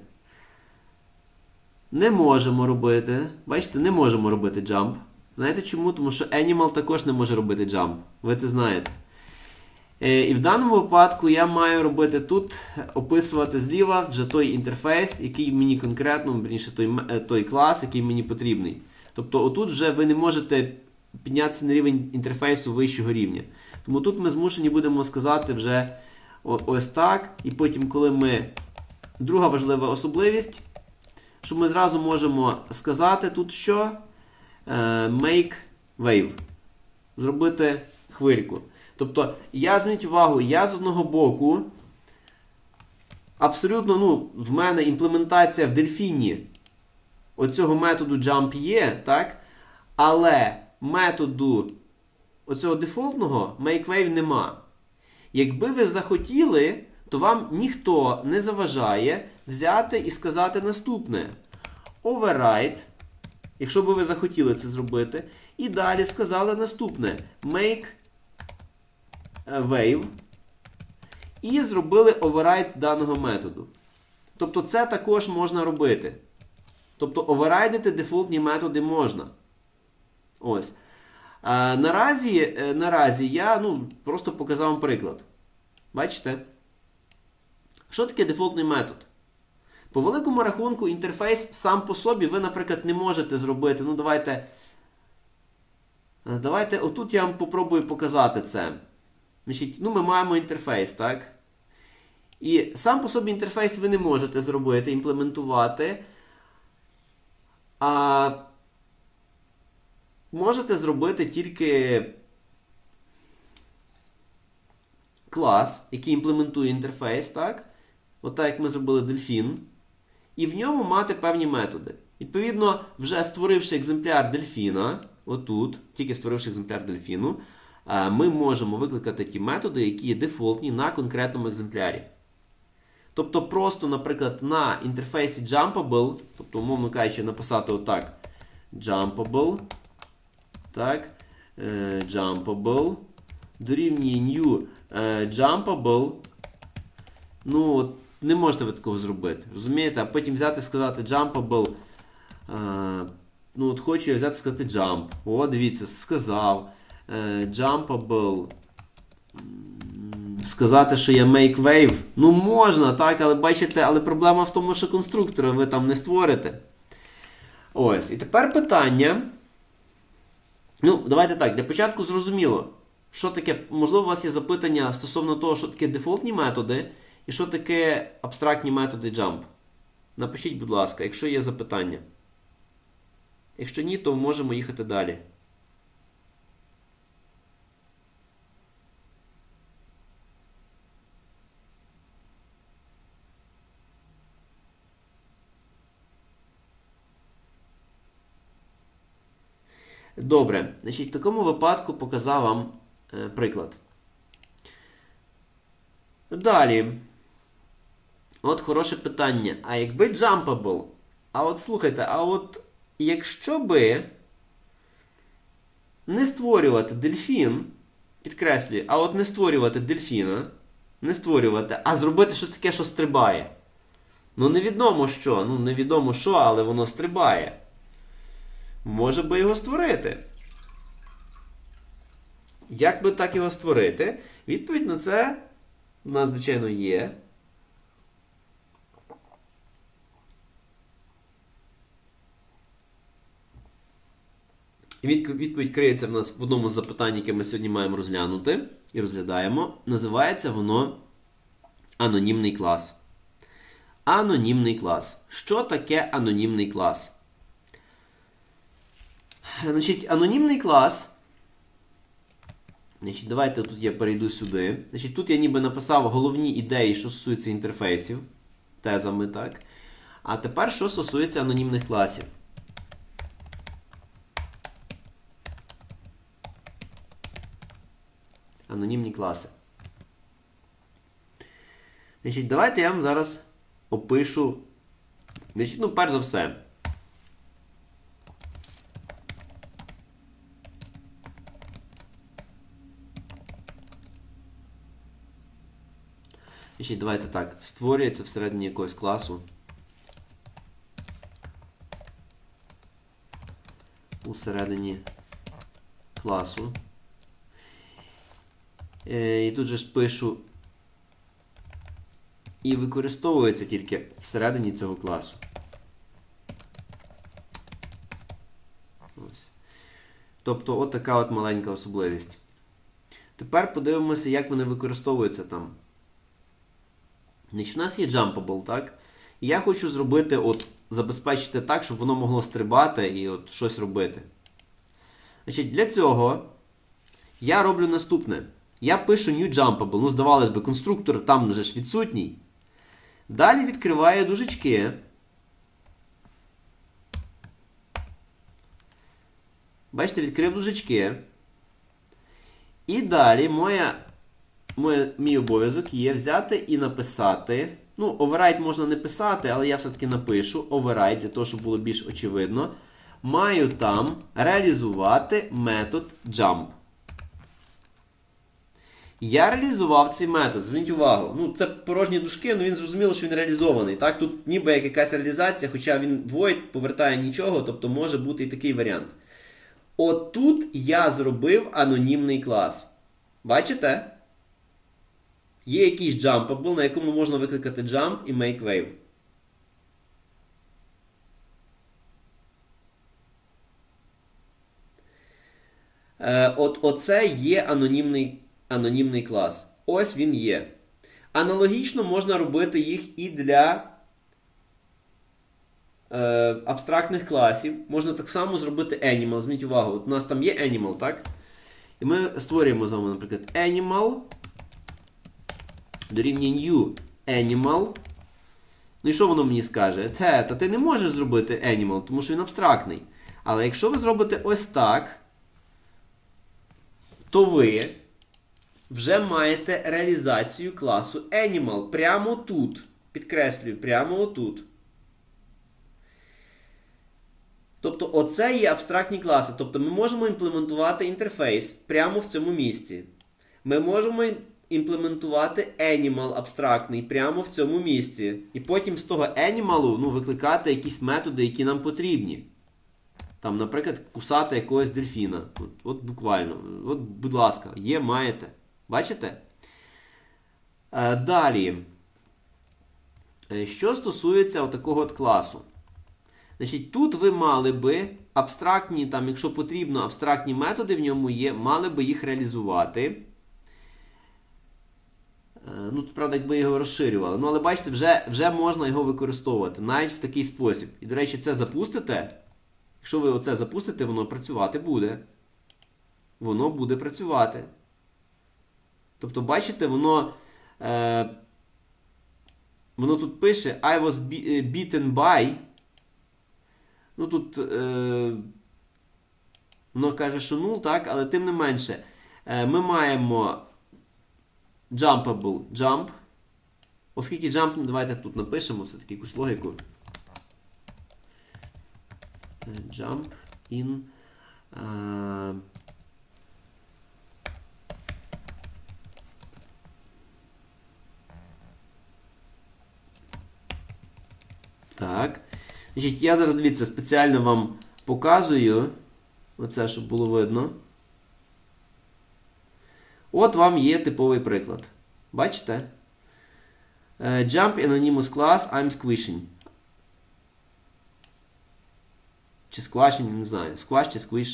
Не можемо робити. Бачите, не можемо робити Jump. Знаєте чому? Тому що Animal також не може робити Jump. Ви це знаєте. І в даному випадку я маю робити тут, описувати зліва вже той інтерфейс, який мені конкретно, верніше, той, той клас, який мені потрібний. Тобто отут вже ви не можете піднятися на рівень інтерфейсу вищого рівня. Тому тут ми змушені будемо сказати вже ось так. І потім, коли ми... Друга важлива особливість, що ми зразу можемо сказати тут що? Make wave. Зробити хвильку. Тобто, я, зверніть увагу, я з одного боку, абсолютно, ну, в мене імплементація в дельфіні оцього методу jump є, так? Але методу оцього дефолтного makeWave нема. Якби ви захотіли, то вам ніхто не заважає взяти і сказати наступне. Override, якщо би ви захотіли це зробити, і далі сказали наступне. Make wave. І зробили override даного методу. Тобто це також можна робити. Тобто оверрайдити дефолтні методи можна. Ось. А, наразі, наразі я ну, просто показав вам приклад. Бачите? Що таке дефолтний метод? По великому рахунку інтерфейс сам по собі ви, наприклад, не можете зробити. Ну, давайте, давайте отут я вам попробую показати це. Значить, ну, ми маємо інтерфейс, так? І сам по собі інтерфейс ви не можете зробити, імплементувати. А можете зробити тільки клас, який імплементує інтерфейс, так? Отак, як ми зробили дельфін. І в ньому мати певні методи. Відповідно, вже створивши екземпляр дельфіна, отут, тільки створивши екземпляр дельфіну, ми можемо викликати ті методи, які є дефолтні на конкретному екземплярі. Тобто просто, наприклад, на інтерфейсі Jumpable, тобто, умовно кажучи, написати отак Jumpable, так, Jumpable, дорівнює new Jumpable, ну, не можете ви такого зробити, розумієте? А потім взяти і сказати Jumpable, ну, от хочу я взяти і сказати Jump, о, дивіться, сказав, Jumpable, сказати, що є make wave. Ну, можна, так, але бачите, але проблема в тому, що конструктора ви там не створите. Ось, і тепер питання. Ну, давайте так, для початку зрозуміло, що таке, можливо, у вас є запитання стосовно того, що таке дефолтні методи і що таке абстрактні методи jump. Напишіть, будь ласка, якщо є запитання. Якщо ні, то можемо їхати далі. Добре, значить, в такому випадку показав вам е, приклад. Далі. От хороше питання. А якби jumpable? А от слухайте, а от якщо би не створювати дельфін, підкреслюю, а от не створювати дельфіна, не створювати, а зробити щось таке, що стрибає. Ну, невідомо що, ну, невідомо що, але воно стрибає. Може би його створити. Як би так його створити? Відповідь на це у нас, звичайно, є. Відповідь криється в нас в одному з запитань, яке ми сьогодні маємо розглянути і розглядаємо. Називається воно анонімний клас. Анонімний клас. Що таке анонімний клас? Значить, анонімний клас. Значить, давайте тут я перейду сюди. Значить, тут я ніби написав головні ідеї, що стосуються інтерфейсів. Тезами, так. А тепер, що стосується анонімних класів. Анонімні класи. Значить, давайте я вам зараз опишу. Значить, ну, перш за все. Значить, давайте так. Створюється всередині якогось класу. Усередині класу. І тут же ж пишу. І використовується тільки всередині цього класу. Ось. Тобто, от така от маленька особливість. Тепер подивимося, як вони використовуються там. Значить, у нас є jumpable, так? І я хочу зробити, от, забезпечити так, щоб воно могло стрибати і от щось робити. Значить, для цього я роблю наступне. Я пишу new jumpable. Ну, здавалось би, конструктор там вже ж відсутній. Далі відкриваю дужечки. Бачите, відкрив дужечки. І далі моя, моя, мій обов'язок є взяти і написати. Ну, override можна не писати, але я все-таки напишу override, для того, щоб було більш очевидно. Маю там реалізувати метод jump. Я реалізував цей метод. Зверніть увагу. Ну, це порожні дужки, але він зрозуміло, що він реалізований. Так? Тут ніби як якась реалізація, хоча він void повертає нічого, тобто може бути і такий варіант. От тут я зробив анонімний клас. Бачите? Є якийсь jumpable, на якому можна викликати jump і make wave. Е, от оце є анонімний Анонімний клас. Ось він є. Аналогічно можна робити їх і для е, абстрактних класів. Можна так само зробити animal. Зверніть увагу, от у нас там є animal, так? І ми створюємо з вами, наприклад, animal. Дорівнює new animal. Ну і що воно мені скаже? Те, та ти не можеш зробити animal, тому що він абстрактний. Але якщо ви зробите ось так, то ви вже маєте реалізацію класу Animal. Прямо тут. Підкреслюю, прямо отут. Тобто, оце є абстрактні класи. Тобто, ми можемо імплементувати інтерфейс прямо в цьому місці. Ми можемо імплементувати Animal абстрактний прямо в цьому місці. І потім з того Animal, ну, викликати якісь методи, які нам потрібні. Там, наприклад, кусати якогось дельфіна. От, от буквально. От, будь ласка, є, маєте. Бачите? Е, далі. Що стосується отакого от класу. Значить, тут ви мали би абстрактні, там, якщо потрібно, абстрактні методи в ньому є, мали би їх реалізувати. Е, ну, тут, правда, якби його розширювали. Ну, але бачите, вже, вже можна його використовувати. Навіть в такий спосіб. І, до речі, це запустите. Якщо ви оце запустите, воно працювати буде. Воно буде працювати. Тобто, бачите, воно, е, воно тут пише I was beaten by. Ну, тут, е, Воно каже, що null, так, але тим не менше, ми маємо jumpable jump. Оскільки jump, давайте тут напишемо все-таки якусь логіку. Jump in uh, так. Значить, я зараз, дивіться, спеціально вам показую оце, щоб було видно. От вам є типовий приклад. Бачите? Uh, jump anonymous class I'm squishing. Чи squashing, не знаю. Squash чи squish.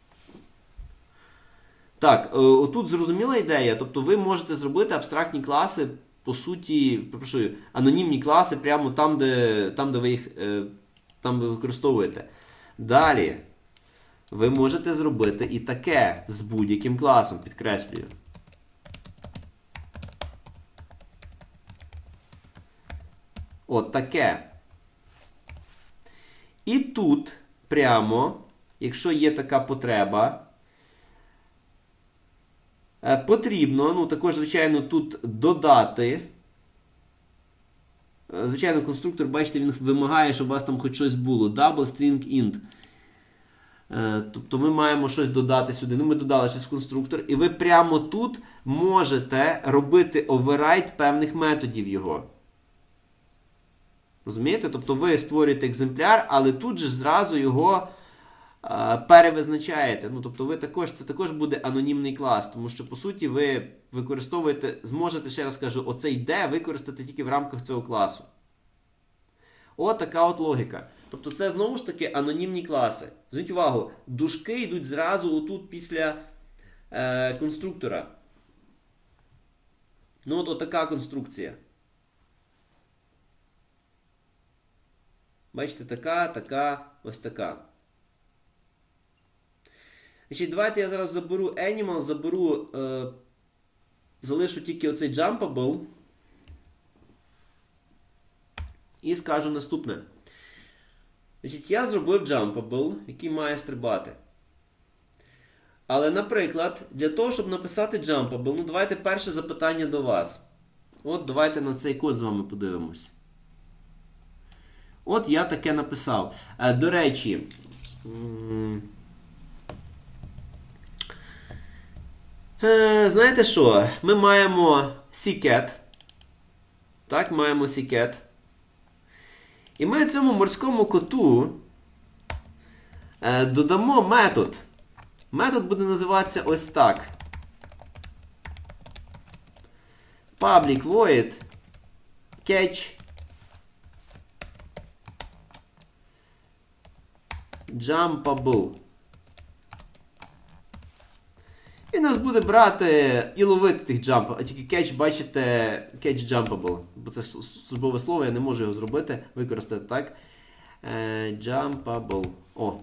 Так, отут зрозуміла ідея. Тобто ви можете зробити абстрактні класи, по суті, перепрошую, анонімні класи прямо там, де, там, де ви їх там ви використовуєте. Далі, ви можете зробити і таке з будь-яким класом, підкреслюю. От таке. І тут прямо, якщо є така потреба, потрібно, ну також, звичайно, тут додати. Звичайно, конструктор, бачите, він вимагає, щоб у вас там хоч щось було. Double string int. Тобто ми маємо щось додати сюди. Ну, ми додали щось в конструктор. І ви прямо тут можете робити override певних методів його. Розумієте? Тобто ви створюєте екземпляр, але тут же зразу його а, перевизначаєте. Ну, тобто ви також, це також буде анонімний клас, тому що, по суті, ви використовуєте, зможете, ще раз кажу, оцей де використати тільки в рамках цього класу. От така от логіка. Тобто це, знову ж таки, анонімні класи. Зверніть увагу, дужки йдуть зразу отут після е, конструктора. Ну, от така конструкція. Бачите, така, така, ось така. Значить, давайте я зараз заберу animal, заберу, е, залишу тільки оцей jumpable. І скажу наступне. Значить, я зробив jumpable, який має стрибати. Але, наприклад, для того, щоб написати jumpable, ну давайте перше запитання до вас. От давайте на цей код з вами подивимось. От я таке написав. До речі, знаєте що? Ми маємо сікет. Так, маємо сікет. І ми цьому морському коту додамо метод. Метод буде називатися ось так. Public void catch jumpable. І нас буде брати і ловити тих джампів. А тільки catch, бачите, catch jumpable. Бо це службове слово, я не можу його зробити, використати так. Uh, jumpable. О.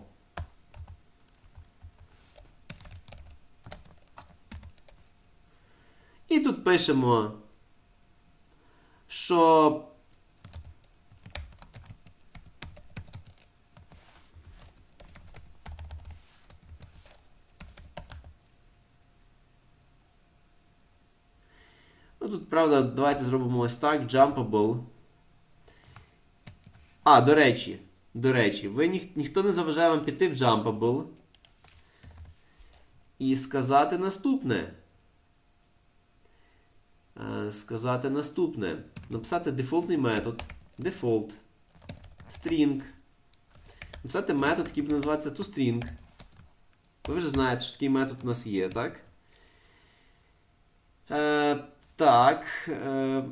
І тут пишемо, що ну тут, правда, давайте зробимо ось так, jumpable. А, до речі, до речі, ви ніх, ніхто не заважає вам піти в jumpable і сказати наступне. Сказати наступне. Написати дефолтний метод. Default. String. Написати метод, який буде називатися toString. Ви вже знаєте, що такий метод у нас є, так? Е, так. Е,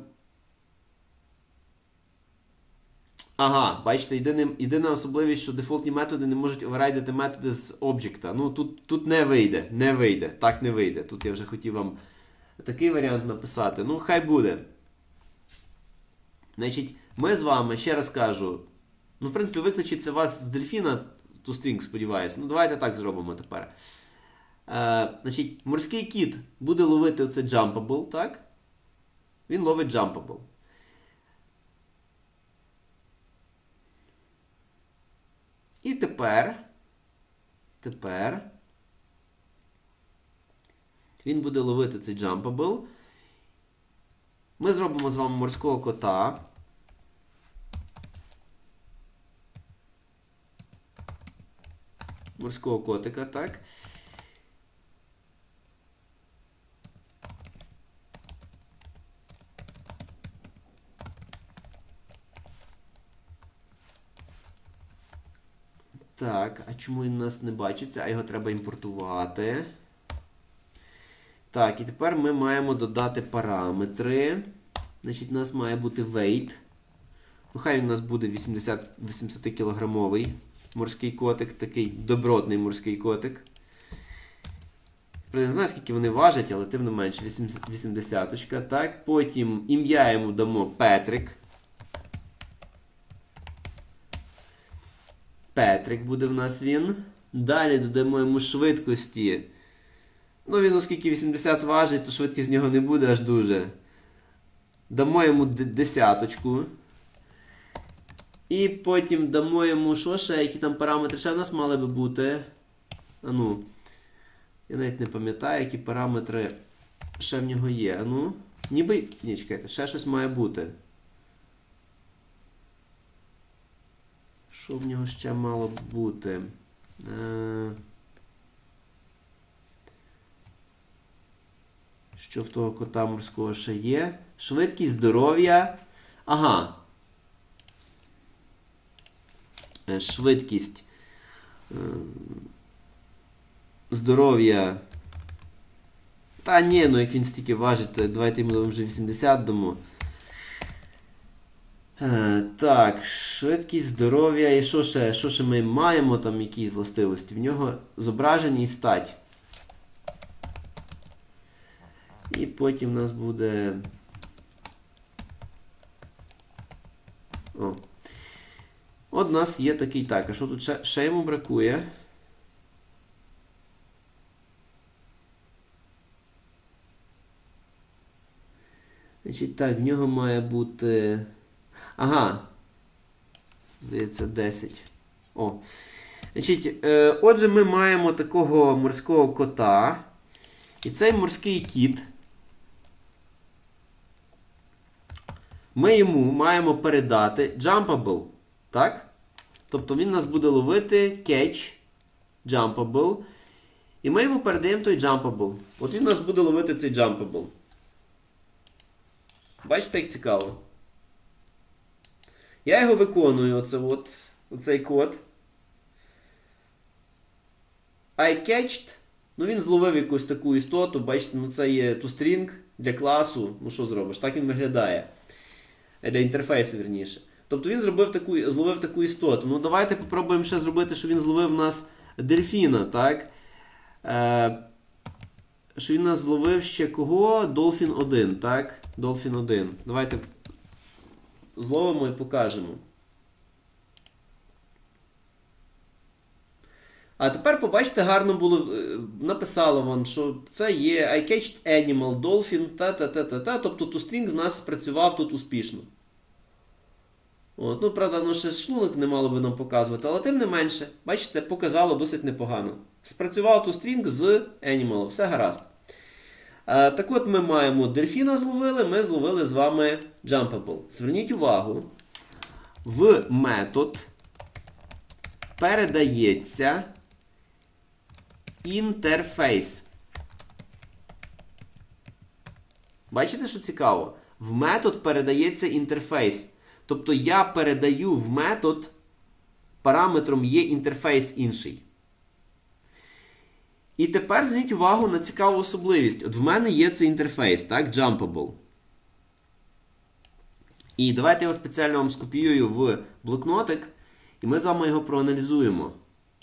ага, бачите, єдина, єдина особливість, що дефолтні методи не можуть оверрайдити методи з об'єкта. Ну, тут, тут не вийде, не вийде. Так не вийде. Тут я вже хотів вам такий варіант написати. Ну, хай буде. Значить, ми з вами, ще раз кажу, ну, в принципі, викличеться вас з дельфіна, toString, сподіваюся. Ну, давайте так зробимо тепер. Е, значить, морський кіт буде ловити оце jumpable, так? Він ловить jumpable. І тепер, тепер, Він буде ловити цей jumpable. Ми зробимо з вами морського кота. Морського котика, так. Так, а чому він у нас не бачиться? А його треба імпортувати. Так, і тепер ми маємо додати параметри. Значить, у нас має бути weight. Ну, хай він у нас буде вісімдесят-кілограмовий морський котик, такий добротний морський котик. Я не знаю, скільки вони важать, але тим не менше, вісімдесят. Так, потім ім'я йому дамо Петрик. Петрик буде в нас він. Далі додамо йому швидкості. Ну, він, оскільки вісімдесят важить, то швидкість в нього не буде аж дуже. Дамо йому десяточку. І потім дамо йому, що ще, які там параметри ще в нас мали би бути. А ну, я навіть не пам'ятаю, які параметри ще в нього є. А ну, ніби, ні, чекайте, ще щось має бути. Що в нього ще мало бути? Е... Що в того кота морського ще є? Швидкість, здоров'я. Ага. Е, швидкість. Е... Здоров'я. Та ні, ну як він стільки важить, то давайте йому вже вісімдесят дамо. Е, так, швидкість, здоров'я. І що ще? Що ще ми маємо там, які властивості? В нього зображення і стать. І потім у нас буде... О. От у нас є такий так. А що тут ще, ще йому бракує? Значить, так, в нього має бути... Ага. Здається, десять. О. Значить, е, отже, ми маємо такого морського кота. І цей морський кіт, ми йому маємо передати jumpable. Так? Тобто він нас буде ловити catch, jumpable. І ми йому передаємо той jumpable. От він нас буде ловити цей jumpable. Бачите, як цікаво? Я його виконую, оце от, оцей код. I catched. Ну, він зловив якусь таку істоту, бачите, ну це є toString для класу. Ну, що зробиш? Так він виглядає. Для інтерфейсу, вірніше. Тобто він зробив таку, зловив таку істоту. Ну, давайте попробуємо ще зробити, що він зловив у нас дельфіна, так? Е, що він нас зловив ще кого? Dolphin один, так? Dolphin один. Давайте зловимо і покажемо. А тепер, побачите, гарно було, написало вам, що це є I catched animal, dolphin, та-та-та-та-та. Тобто toString в нас спрацював тут успішно. От, ну, правда, ну, ще шлунок не мало би нам показувати, але тим не менше, бачите, показало досить непогано. Спрацював toString з animal, все гаразд. А, так от ми маємо дельфіна зловили, ми зловили з вами jumpable. Зверніть увагу, в метод передається інтерфейс. Бачите, що цікаво? В метод передається інтерфейс. Тобто я передаю в метод, параметром є інтерфейс інший. І тепер зверніть увагу на цікаву особливість. От в мене є цей інтерфейс, так, jumpable. І давайте я його спеціально вам скопіюю в блокнотик, і ми з вами його проаналізуємо.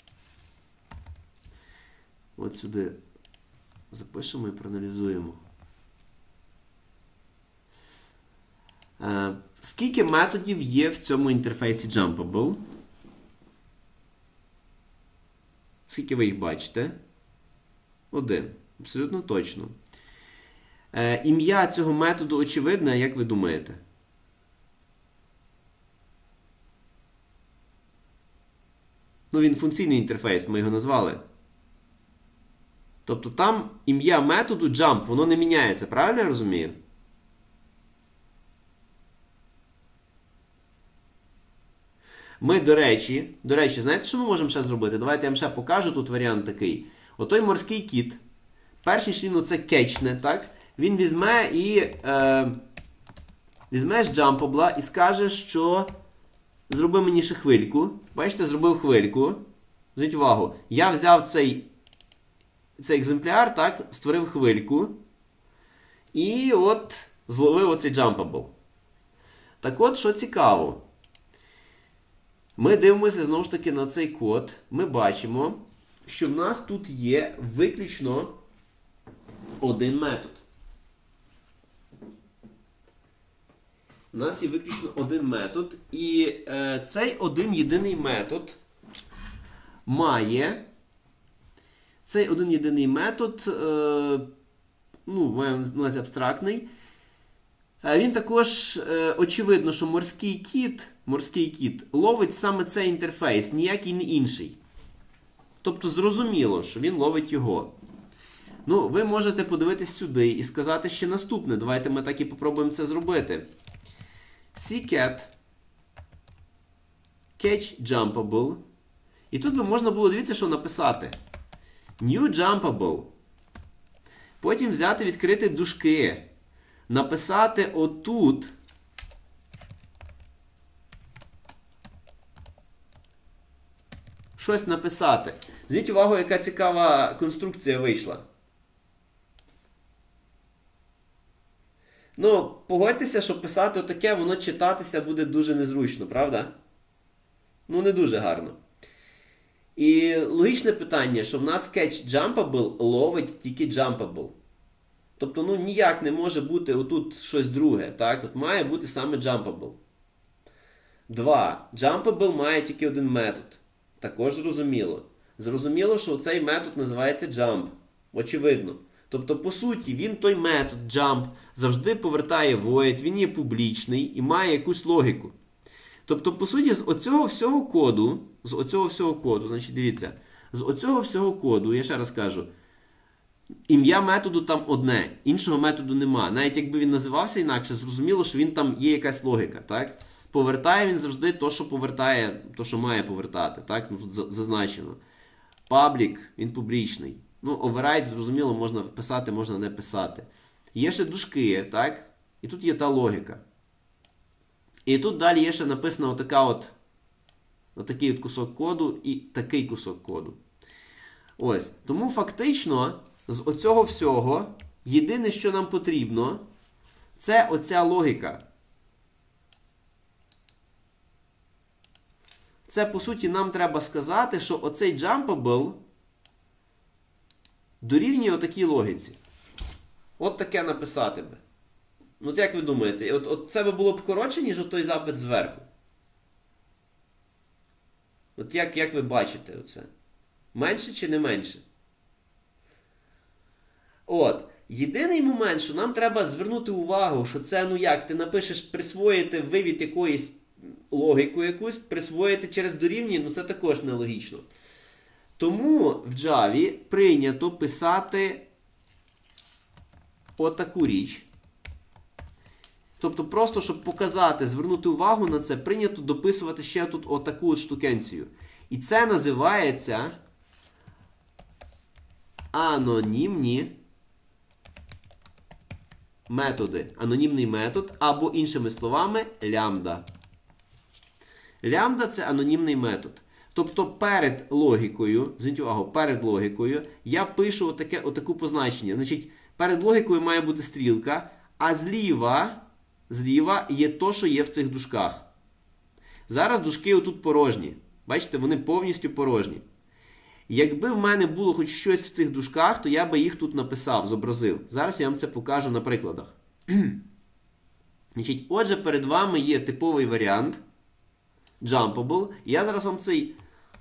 От сюди запишемо і проаналізуємо. Е, скільки методів є в цьому інтерфейсі jumpable? Скільки ви їх бачите? Один. Абсолютно точно. Е, ім'я цього методу очевидне, як ви думаєте? Ну, він функційний інтерфейс, ми його назвали. Тобто там ім'я методу jump, воно не міняється, правильно я розумію? Ми, до речі, до речі, знаєте, що ми можемо ще зробити? Давайте я вам ще покажу, тут варіант такий. Отой морський кіт, перш ніж він оце кетчне, так? Він візьме і е, візьме з джампабла і скаже, що зроби мені ще хвильку. Бачите, зробив хвильку. Зверніть увагу, я взяв цей, цей екземпляр, так, створив хвильку. І от зловив оцей джампабл. Так от, що цікаво. Ми дивимося знову ж таки на цей код. Ми бачимо, що в нас тут є виключно один метод. У нас є виключно один метод. І е, цей один єдиний метод має цей один єдиний метод, е, ну, маємо на увазі абстрактний. Він також, е, очевидно, що морський кіт, морський кіт ловить саме цей інтерфейс, ніякий не інший. Тобто зрозуміло, що він ловить його. Ну, ви можете подивитись сюди і сказати ще наступне. Давайте ми так і попробуємо це зробити. ccat catch jumpable. І тут би можна було, дивіться, що написати. New jumpable. Потім взяти, відкрити дужки. Написати отут щось написати. Зверніть увагу, яка цікава конструкція вийшла. Ну, погодьтеся, що писати отаке, воно читатися буде дуже незручно, правда? Ну, не дуже гарно. І логічне питання, що в нас catch jumpable ловить тільки jumpable. Тобто, ну, ніяк не може бути отут щось друге, так? От має бути саме jumpable. Два. Jumpable має тільки один метод. Також зрозуміло. Зрозуміло, що цей метод називається jump. Очевидно. Тобто, по суті, він той метод jump завжди повертає void, він є публічний і має якусь логіку. Тобто, по суті, з оцього всього коду, з оцього всього коду, значить, дивіться, з оцього всього коду, я ще раз кажу, ім'я методу там одне, іншого методу нема. Навіть якби він називався інакше, зрозуміло, що він там є якась логіка, так? Повертає він завжди то, що повертає, то, що має повертати, так? Ну, тут зазначено. Public, він публічний. Ну, override, зрозуміло, можна писати, можна не писати. Є ще дужки, так? І тут є та логіка. І тут далі є ще написано отака от, отакий от кусок коду і такий кусок коду. Ось. Тому фактично, з оцього всього, єдине, що нам потрібно, це оця логіка. Це, по суті, нам треба сказати, що оцей jumpable дорівнює отакій логіці. От таке написати би. Ну, от як ви думаєте, от, от це би було б коротше, ніж той запит зверху? От як, як ви бачите оце? Менше чи не менше? От. Єдиний момент, що нам треба звернути увагу, що це, ну як, ти напишеш присвоїти вивід якоїсь логіку якусь, присвоїти через дорівнює, ну це також нелогічно. Тому в Java прийнято писати отаку річ. Тобто просто, щоб показати, звернути увагу на це, прийнято дописувати ще тут отаку от штукенцію. І це називається анонімні методи. Анонімний метод, або іншими словами, лямбда. Лямбда – це анонімний метод. Тобто перед логікою, зверніть увагу, перед логікою я пишу отаке, отаку позначення. Значить, перед логікою має бути стрілка, а зліва, зліва є то, що є в цих дужках. Зараз дужки отут порожні. Бачите, вони повністю порожні. Якби в мене було хоч щось в цих дужках, то я би їх тут написав, зобразив. Зараз я вам це покажу на прикладах. Значить, отже, перед вами є типовий варіант jumpable. І я зараз вам цей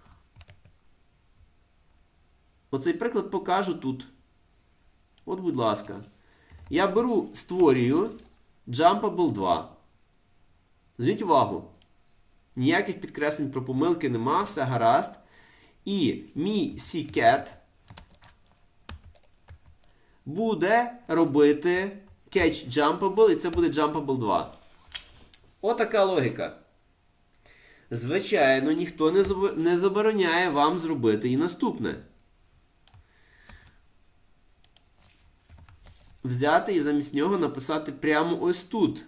оцей приклад покажу тут. От, будь ласка. Я беру, створюю jumpable два. Зверніть увагу. Ніяких підкреслень про помилки нема, все гаразд. І мій ccat буде робити catch jumpable, і це буде jumpable два. Отака логіка. Звичайно, ніхто не забороняє вам зробити і наступне. Взяти і замість нього написати прямо ось тут.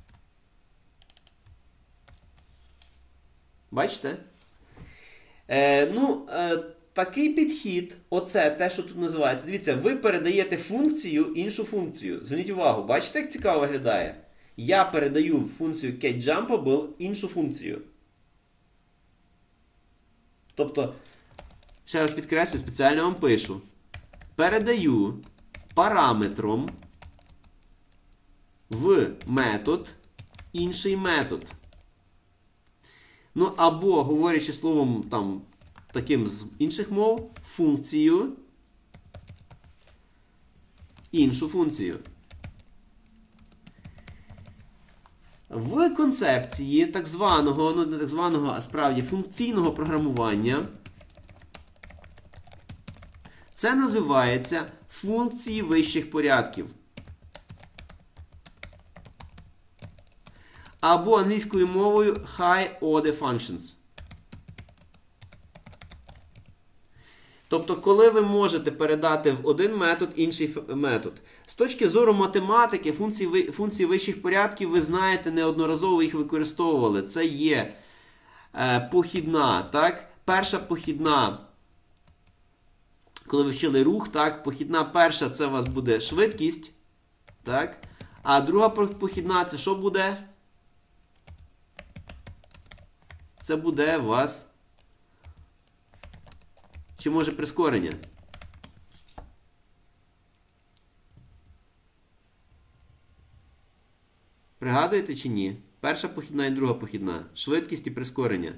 Бачите? Е, ну, е, такий підхід, оце те, що тут називається. Дивіться, ви передаєте функцію іншу функцію. Зверніть увагу, бачите, як цікаво виглядає? Я передаю в функцію catchJumpable іншу функцію. Тобто, ще раз підкреслю, спеціально вам пишу. Передаю параметром в метод інший метод. Ну, або, говорячи словом там, таким з інших мов, функцію, іншу функцію. В концепції так званого, ну не так званого, а справді функційного програмування це називається функції вищих порядків. Або англійською мовою High Order Functions. Тобто, коли ви можете передати в один метод інший метод. З точки зору математики, функції, функції вищих порядків, ви знаєте, неодноразово їх використовували. Це є е, похідна, так? Перша похідна, коли ви вчили рух, так? Похідна перша, це у вас буде швидкість, так? А друга похідна, це що буде? Це буде у вас, чи може прискорення? Пригадуєте чи ні? Перша похідна і друга похідна. Швидкість і прискорення.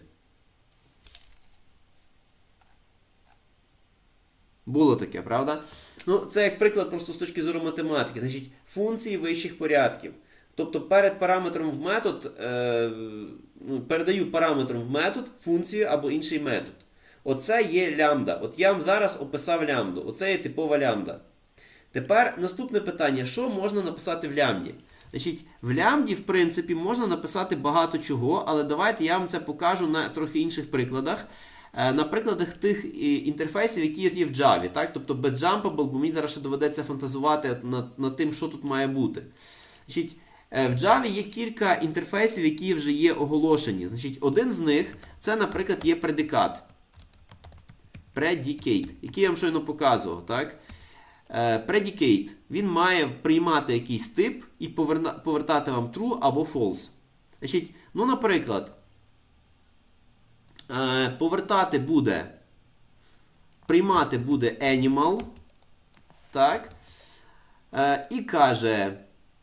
Було таке, правда? Ну, це як приклад просто з точки зору математики. Значить, функції вищих порядків. Тобто перед параметром в метод, е, ну, передаю параметром в метод функцію або інший метод. Оце є лямбда. От я вам зараз описав лямбду. Оце є типова лямбда. Тепер наступне питання. Що можна написати в лямбді? Значить, в лямбді, в принципі, можна написати багато чого, але давайте я вам це покажу на трохи інших прикладах. На прикладах тих інтерфейсів, які є в Java. Так? Тобто без Jumpable, бо мені зараз ще доведеться фантазувати над, над тим, що тут має бути. Значить, в Java є кілька інтерфейсів, які вже є оголошені. Значить, один з них, це, наприклад, є предикат. Predicate, який я вам щойно показував. Так? Predicate, він має приймати якийсь тип і повертати вам true або false. Значить, ну, наприклад, повертати буде, приймати буде animal, так, і каже,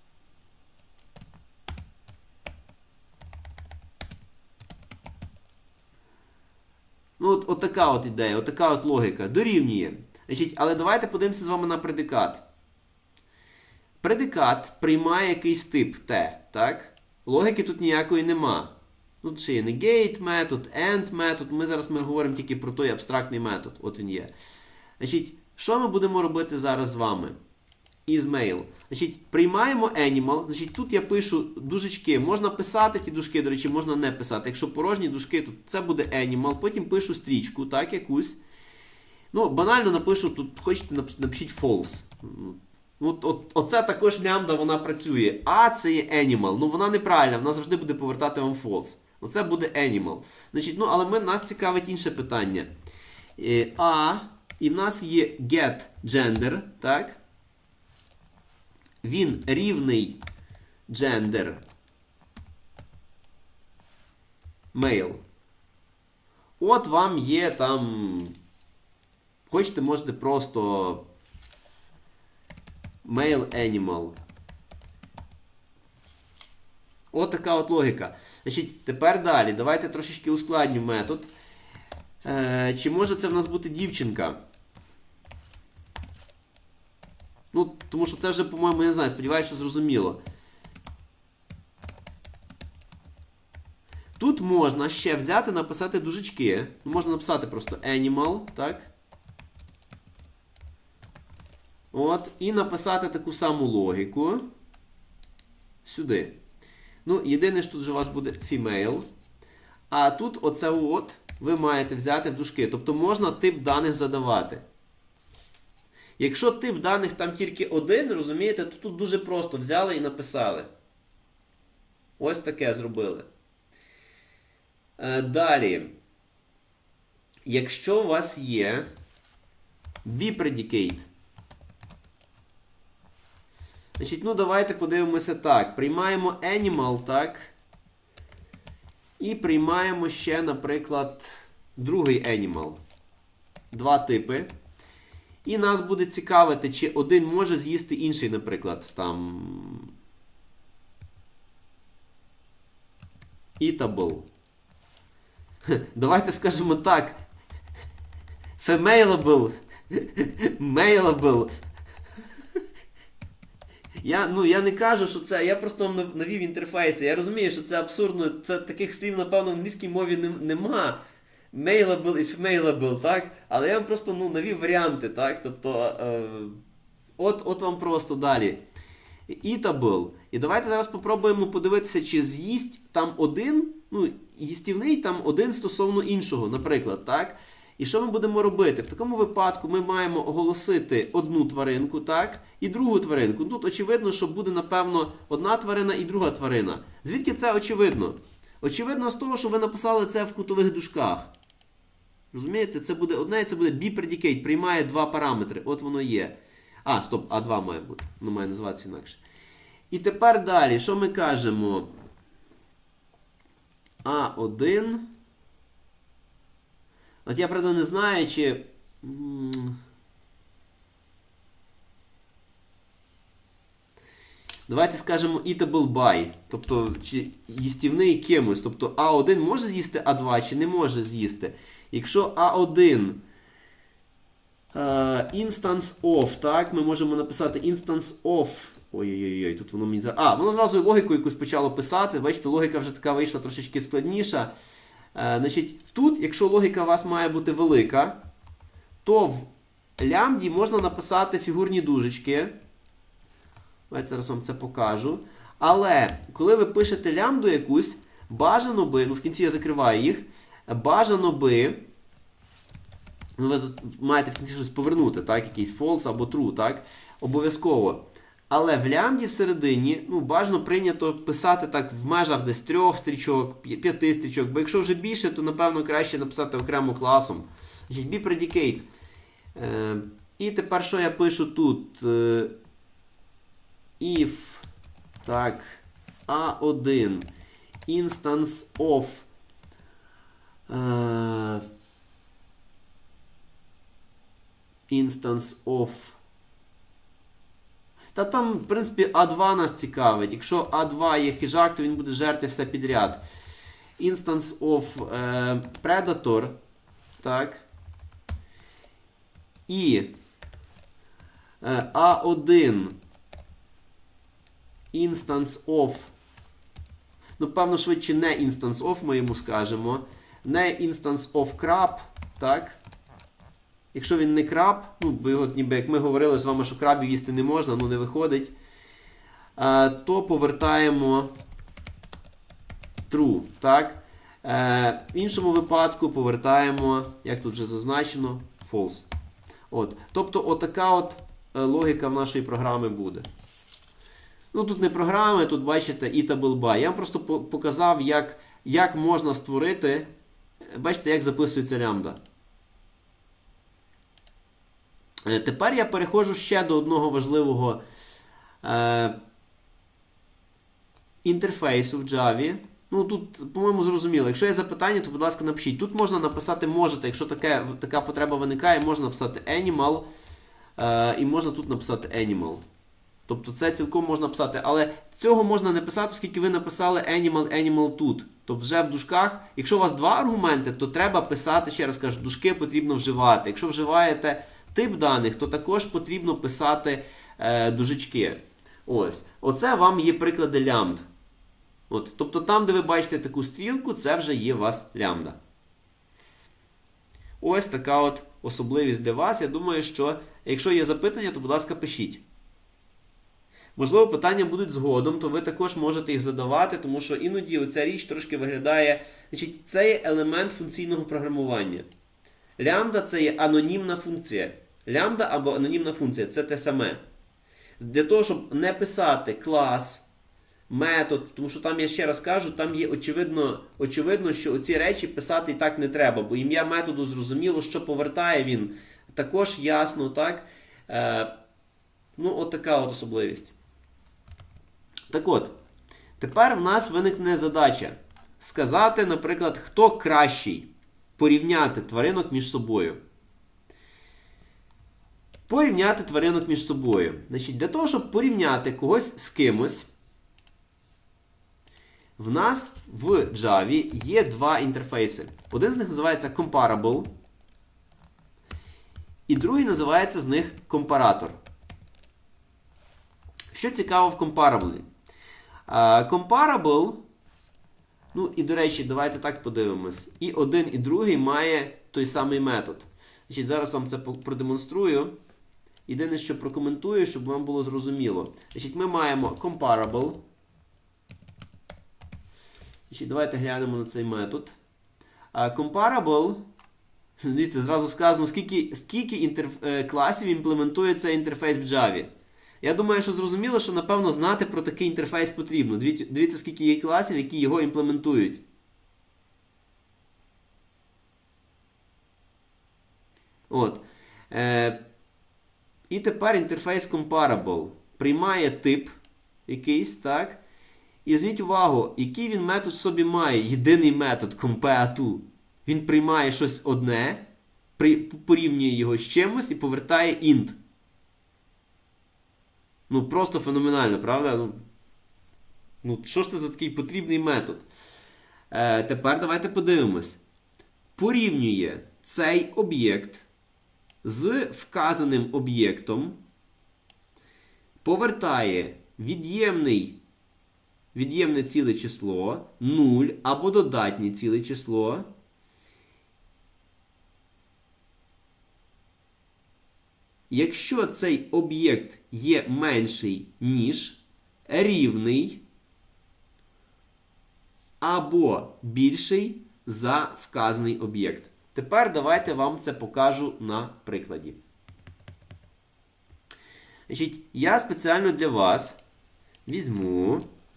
ну, от, от така от ідея, от така от логіка, дорівнює. Значить, але давайте подивимося з вами на предикат. Предикат приймає якийсь тип T, так? Логіки тут ніякої нема. Тут ще є negate метод, end метод. Ми зараз ми говоримо тільки про той абстрактний метод. От він є. Значить, що ми будемо робити зараз з вами? Ismail. Значить, приймаємо animal. Значить, тут я пишу дужечки. Можна писати ті дужки, до речі, можна не писати. Якщо порожні дужки, то це буде animal. Потім пишу стрічку, так, якусь. Ну, банально напишу, тут хочете, напишіть false. От, от, оце також лямбда, вона працює. А це є animal. Ну, вона неправильна, вона завжди буде повертати вам false. Оце буде animal. Значить, ну, але ми, нас цікавить інше питання. А, і в нас є get gender, так? Він рівний gender male. От вам є там, хочете, можете просто male animal. От така от логіка. Значить, тепер далі. Давайте трошечки ускладню метод. Е, чи може це в нас бути дівчинка? Ну, тому що це вже, по-моєму, я не знаю, сподіваюся, що зрозуміло. Тут можна ще взяти, написати дужечки. Можна написати просто animal, так? От, і написати таку саму логіку сюди. Ну, єдине, що тут же у вас буде female. А тут оце от ви маєте взяти в дужки. Тобто можна тип даних задавати. Якщо тип даних там тільки один, розумієте, то тут дуже просто взяли і написали. Ось таке зробили. Е, далі. Якщо у вас є be-predicate, значить, ну давайте подивимося так. Приймаємо animal, так. І приймаємо ще, наприклад, другий animal. Два типи. І нас буде цікавити, чи один може з'їсти інший, наприклад, там eatable. Давайте скажемо так. Femailable. Mailable. Я, ну, я не кажу, що це, я просто вам навів інтерфейси. Я розумію, що це абсурдно, це таких слів, напевно, в англійській мові нема. Mailable і femailable, так? Але я вам просто, ну, навів варіанти, так? Тобто, е, от, от вам просто далі. Eatable. І давайте зараз попробуємо подивитися, чи з'їсть там один, ну, їстівний там один стосовно іншого, наприклад, так? І що ми будемо робити? В такому випадку ми маємо оголосити одну тваринку, так? І другу тваринку. Тут очевидно, що буде, напевно, одна тварина і друга тварина. Звідки це очевидно? Очевидно з того, що ви написали це в кутових дужках. Розумієте? Це буде одне, і це буде be-predicate. Приймає два параметри. От воно є. А, стоп, а два має бути. Воно має називатися інакше. І тепер далі, що ми кажемо? а один. От я, правда, не знаю, чи... Давайте скажемо eatable by. Тобто, чи їстівний кимось. Тобто, а один може з'їсти а два, чи не може з'їсти. Якщо а один uh, instance of, так, ми можемо написати instance of. Ой-ой-ой, тут воно мені... А, воно зразу логіку якусь почало писати. Бачите, логіка вже така вийшла трошечки складніша. Uh, значить, тут, якщо логіка у вас має бути велика, то в лямбді можна написати фігурні дужечки. Давайте зараз вам це покажу. Але, коли ви пишете лямбду якусь, бажано би, ну в кінці я закриваю їх, бажано би, ну ви маєте в кінці щось повернути, так, якийсь false або true, так, обов'язково. Але в лямбді всередині, ну, бажано прийнято писати так в межах десь трьох стрічок, п'яти стрічок, бо якщо вже більше, то, напевно, краще написати окремо класом. Значить, be-predicate. Е, і тепер, що я пишу тут? Е, if, так, а один instance of uh, instance of та там, в принципі, а два нас цікавить. Якщо а два є хижак, то він буде жерти все підряд. Instance of uh, predator, так, і uh, а один instance of, ну, певно, швидше не instance of ми йому скажемо, не instance of crab, так? Якщо він не краб, ну, бо його, ніби, як ми говорили з вами, що крабів їсти не можна, ну, не виходить, а, то повертаємо true, так? А, в іншому випадку повертаємо, як тут вже зазначено, false. От. Тобто, отака от логіка в нашої програми буде. Ну, тут не програми, тут, бачите, eatable by. Я вам просто показав, як, як можна створити, бачите, як записується лямбда. Тепер я переходжу ще до одного важливого е, інтерфейсу в Java. Ну, тут, по-моєму, зрозуміло. Якщо є запитання, то, будь ласка, напишіть. Тут можна написати можете, якщо таке, така потреба виникає, можна написати animal, е, і можна тут написати animal. Тобто це цілком можна писати, але цього можна не писати, оскільки ви написали animal, animal тут. Тобто вже в дужках, якщо у вас два аргументи, то треба писати, ще раз кажу, дужки потрібно вживати. Якщо вживаєте тип даних, то також потрібно писати е, дужечки. Ось. Оце вам є приклади лямбд. От. Тобто там, де ви бачите таку стрілку, це вже є у вас лямбда. Ось така от особливість для вас. Я думаю, що якщо є запитання, то, будь ласка, пишіть. Можливо, питання будуть згодом, то ви також можете їх задавати, тому що іноді оця річ трошки виглядає... Значить, це є елемент функційного програмування. Лямбда – це є анонімна функція. Лямбда або анонімна функція – це те саме. Для того, щоб не писати клас, метод, тому що там, я ще раз кажу, там є очевидно, очевидно, що оці речі писати і так не треба, бо ім'я методу зрозуміло, що повертає він, також ясно, так? Е, ну, от така от особливість. Так от, тепер в нас виникне задача сказати, наприклад, хто кращий, порівняти тваринок між собою. Порівняти тваринок між собою. Значить, для того, щоб порівняти когось з кимось, в нас в Java є два інтерфейси. Один з них називається Comparable, і другий називається з них Comparator. Що цікаво в Comparable? Uh, comparable, ну і, до речі, давайте так подивимось. І один, і другий має той самий метод. Значить, зараз вам це продемонструю. Єдине, що прокоментую, щоб вам було зрозуміло. Значить, ми маємо Comparable. Значить, давайте глянемо на цей метод. Uh, comparable, дивіться, зразу сказано, скільки, скільки інтерф... класів імплементує цей інтерфейс в Java. Я думаю, що зрозуміло, що, напевно, знати про такий інтерфейс потрібно. Дивіться, дивіться, скільки є класів, які його імплементують. От. Е, і тепер інтерфейс Comparable приймає тип якийсь, так? І зверніть увагу, який він метод в собі має. Єдиний метод compare-to. Він приймає щось одне, при, порівнює його з чимось і повертає int. Ну, просто феноменально, правда? Ну, ну що ж це за такий потрібний метод? Е, тепер давайте подивимось. Порівнює цей об'єкт з вказаним об'єктом, повертає від'ємний, від'ємне ціле число, нуль або додатнє ціле число, якщо цей об'єкт є менший, ніж рівний або більший за вказаний об'єкт. Тепер давайте вам це покажу на прикладі. Значить, я спеціально для вас візьму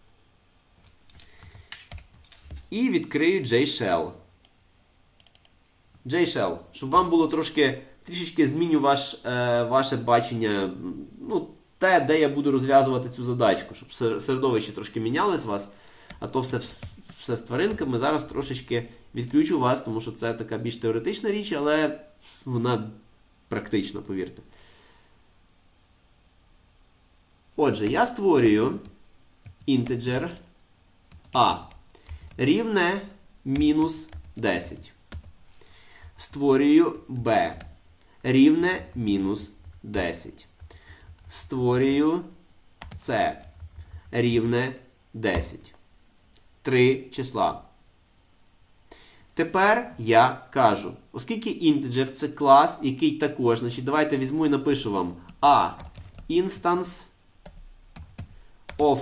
і відкрию JShell. JShell, щоб вам було трошки... Трішечки зміню ваш, е, ваше бачення, ну, те, де я буду розв'язувати цю задачку, щоб середовище трошки мінялось у вас, а то все, все з тваринками. Зараз трошечки відключу вас, тому що це така більш теоретична річ, але вона практична, повірте. Отже, я створюю integer a рівне мінус десять. Створюю b рівне мінус десять. Створюю c рівне десять. Три числа. Тепер я кажу, оскільки integer це клас, який також, значить, давайте візьму і напишу вам a instance of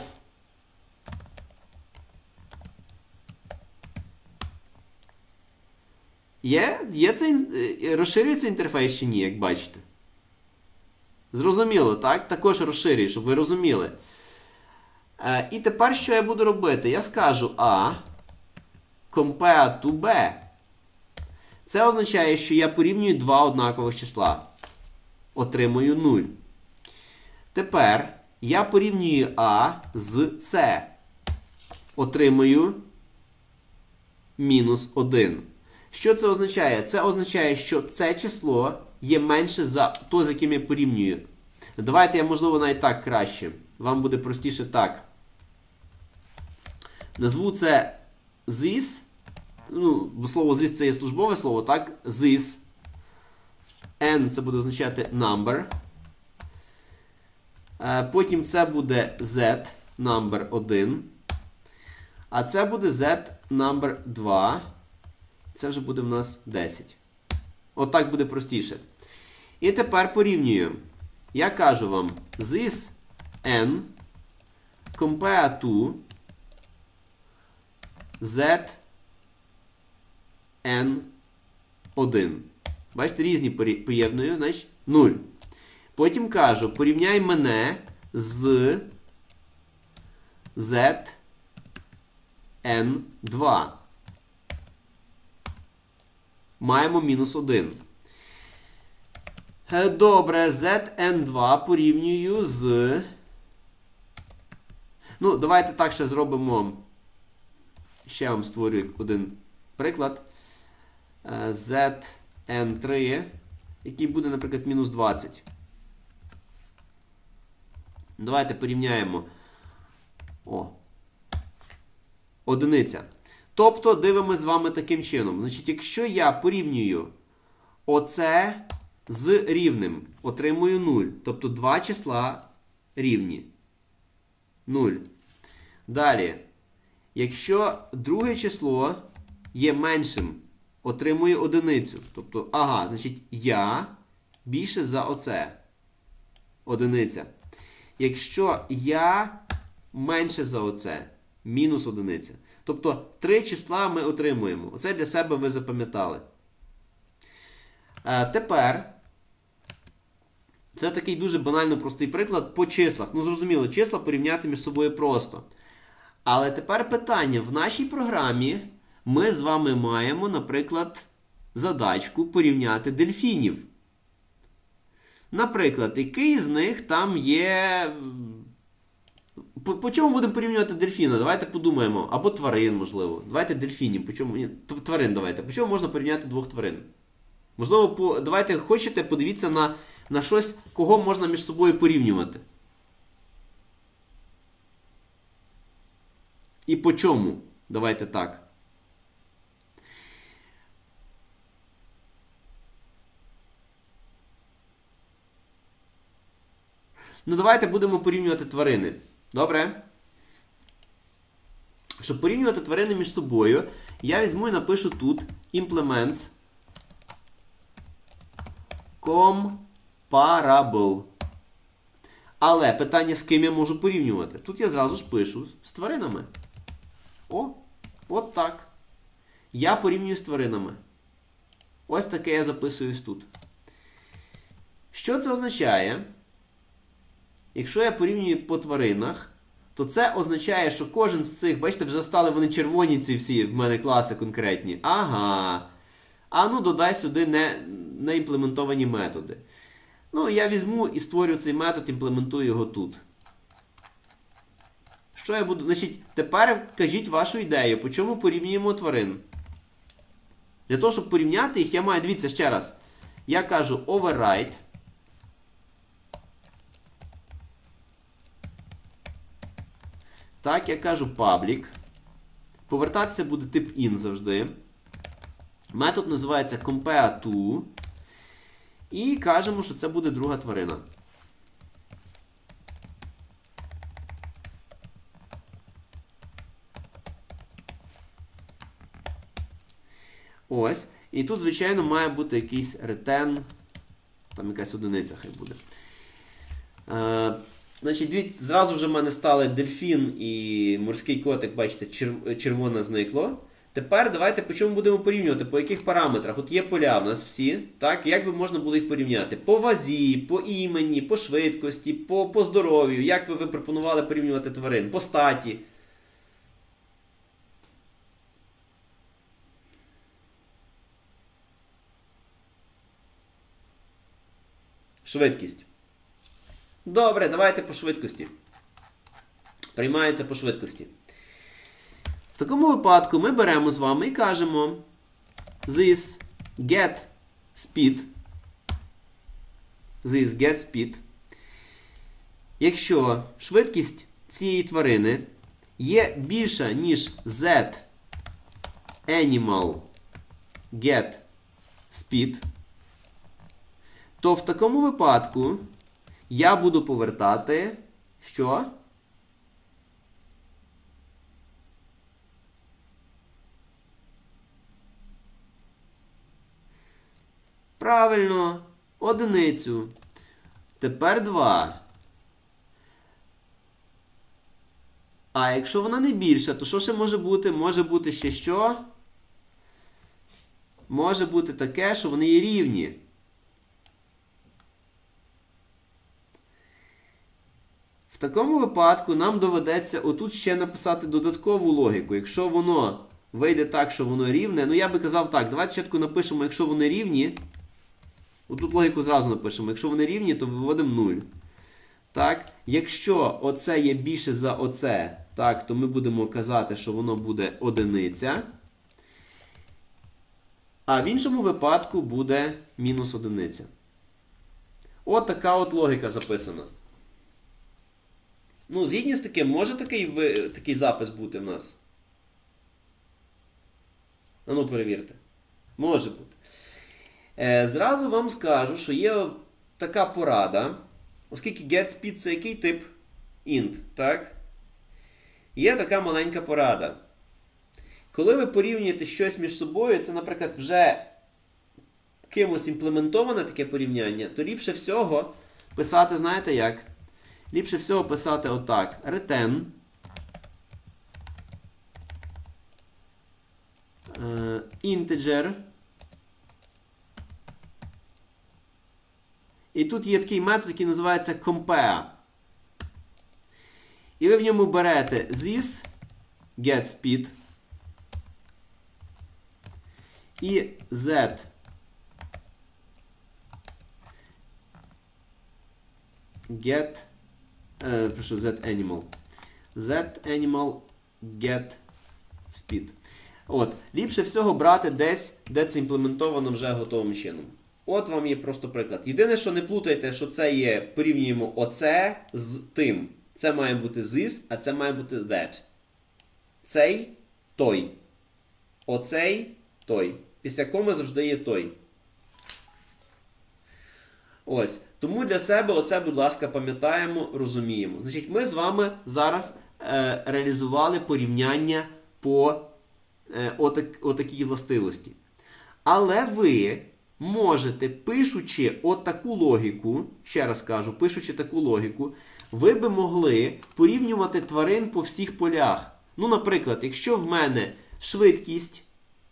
Є, є цей, розширюється інтерфейс чи ні, як бачите? Зрозуміло, так? Також розширюю, щоб ви розуміли. Е, і тепер що я буду робити? Я скажу A compare to B. Це означає, що я порівнюю два однакових числа. Отримую нуль. Тепер я порівнюю A з C. Отримую мінус один. Що це означає? Це означає, що це число є менше за то, з яким я порівнюю. Давайте я, можливо, навіть так краще. Вам буде простіше так. Назву це this. Ну, бо слово this це є службове слово, так? This. N це буде означати number. Потім це буде z number один. А це буде z number два. Це вже буде в нас десять. Отак буде простіше. І тепер порівнюю. Я кажу вам, this n compare to z n один. Бачите, різні поєдную, значить нуль. Потім кажу, порівняй мене з z n два. Маємо мінус один. Добре, зет ен два порівнюю з... Ну, давайте так ще зробимо. Ще вам створюю один приклад. зет ен три, який буде, наприклад, мінус двадцять. Давайте порівняємо. О. Одиниця. Тобто, дивимося з вами таким чином. Значить, якщо я порівнюю оце з рівним, отримую нуль. Тобто, два числа рівні. нуль. Далі. Якщо друге число є меншим, отримую одиницю. Тобто, ага, значить, я більше за оце. Одиниця. Якщо я менше за оце, мінус одиниця. Тобто, три числа ми отримуємо. Оце для себе ви запам'ятали. А тепер, це такий дуже банально простий приклад по числах. Ну, зрозуміло, числа порівняти між собою просто. Але тепер питання. В нашій програмі ми з вами маємо, наприклад, задачку порівняти дельфінів. Наприклад, який з них там є... По, по чому будемо порівнювати дельфіна? Давайте подумаємо. Або тварин, можливо. Давайте дельфінів. По чому... Ні, тварин давайте. По чому можна порівняти двох тварин? Можливо, по... давайте хочете, подивіться на, на щось, кого можна між собою порівнювати. І по чому? Давайте так. Ну, давайте будемо порівнювати тварини. Добре? Щоб порівнювати тварини між собою, я візьму і напишу тут implements comparable. Але питання, з ким я можу порівнювати? Тут я зразу ж пишу з тваринами. О, от так. Я порівнюю з тваринами. Ось таке я записуюсь тут. Що це означає? Якщо я порівнюю по тваринах, то це означає, що кожен з цих, бачите, вже стали вони червоні ці всі, в мене класи конкретні. Ага. А ну додай сюди не, не імплементовані методи. Ну, я візьму і створю цей метод, імплементую його тут. Що я буду? Значить, тепер кажіть вашу ідею, по чому порівнюємо тварин. Для того, щоб порівняти їх, я маю, дивіться ще раз. Я кажу override. Так, я кажу public. Повертатися буде тип in завжди. Метод називається compare to. І кажемо, що це буде друга тварина. Ось. І тут, звичайно, має бути якийсь return. Там якась одиниця хай буде. Е, значить, дивіться, зразу вже в мене стали дельфін і морський котик, бачите, чер, червоне зникло. Тепер давайте по чому будемо порівнювати, по яких параметрах. От є поля в нас всі, так? Як би можна було їх порівняти? По вазі, по імені, по швидкості, по, по здоров'ю. Як би ви пропонували порівнювати тварин? По статі. Швидкість. Добре, давайте по швидкості. Приймається по швидкості. В такому випадку ми беремо з вами і кажемо this get speed. This get speed. Якщо швидкість цієї тварини є більша, ніж z animal get speed, то в такому випадку я буду повертати що? Правильно, одиницю. Тепер два. А якщо вона не більша, то що ще може бути? Може бути ще що? Може бути таке, що вони є рівні. В такому випадку нам доведеться отут ще написати додаткову логіку. Якщо воно вийде так, що воно рівне, ну я би казав так, давайте спочатку напишемо, якщо вони рівні. Отут логіку зразу напишемо. Якщо вони рівні, то виводимо нуль. Так, якщо оце є більше за оце, так, то ми будемо казати, що воно буде одиниця. А в іншому випадку буде мінус одиниця. От така от логіка записана. Ну, згідні з таким, може такий, такий запис бути в нас? А ну, перевірте. Може бути. Е, зразу вам скажу, що є така порада, оскільки getSpeed це який тип? Int, так? Є така маленька порада. Коли ви порівнюєте щось між собою, це, наприклад, вже кимось імплементоване таке порівняння, то ліпше всього писати, знаєте як? Ліпше всього писати отак. Return uh, integer. І тут є такий метод, який називається compare. І ви в ньому берете this getSpeed і z get е, прошу, zAnimal. zAnimal getSpeed. От, ліпше всього брати десь, де це імплементовано вже готовим чином. От вам є просто приклад. Єдине, що не плутайте, що це є, порівнюємо оце з тим. Це має бути this, а це має бути that. Цей – той. Оцей – той. Після коми завжди є той. Ось. Тому для себе оце, будь ласка, пам'ятаємо, розуміємо. Значить, ми з вами зараз е, реалізували порівняння по е, отак, отакій властивості. Але ви можете, пишучи отаку логіку, ще раз кажу, пишучи таку логіку, ви би могли порівнювати тварин по всіх полях. Ну, наприклад, якщо в мене швидкість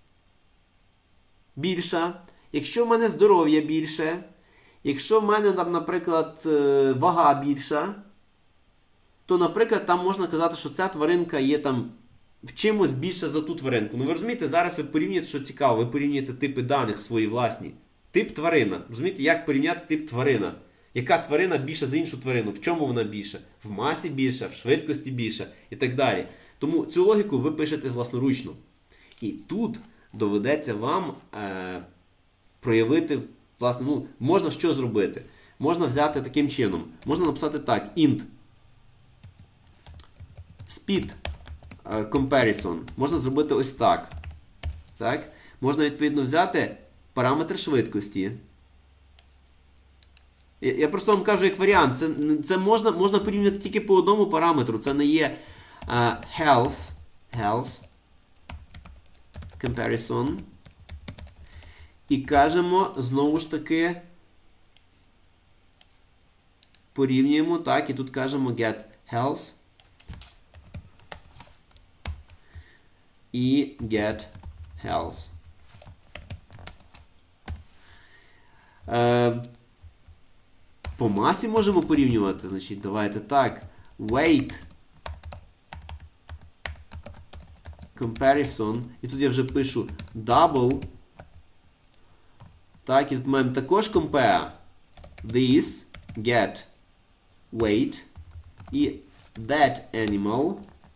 більша, якщо в мене здоров'я більше, якщо в мене, там, наприклад, вага більша, то, наприклад, там можна казати, що ця тваринка є там в чимось більше за ту тваринку. Ну, ви розумієте, зараз ви порівнюєте, що цікаво, ви порівнюєте типи даних свої власні. Тип тварина. Розумієте, як порівняти тип тварина? Яка тварина більша за іншу тварину? В чому вона більша? В масі більша, в швидкості більша і так далі. Тому цю логіку ви пишете власноручно. І тут доведеться вам е, проявити, власне, ну, можна що зробити? Можна взяти таким чином. Можна написати так, int speed comparison. Можна зробити ось так. Так? Можна, відповідно, взяти параметр швидкості. Я просто вам кажу як варіант. Це, це можна, можна порівняти тільки по одному параметру. Це не є uh, health, health comparison. І кажемо, знову ж таки, порівнюємо, так, і тут кажемо get health і get health. Е, по масі можемо порівнювати, значить, давайте так, weight comparison, і тут я вже пишу double. Так, і тут маємо також compare this get weight і that animal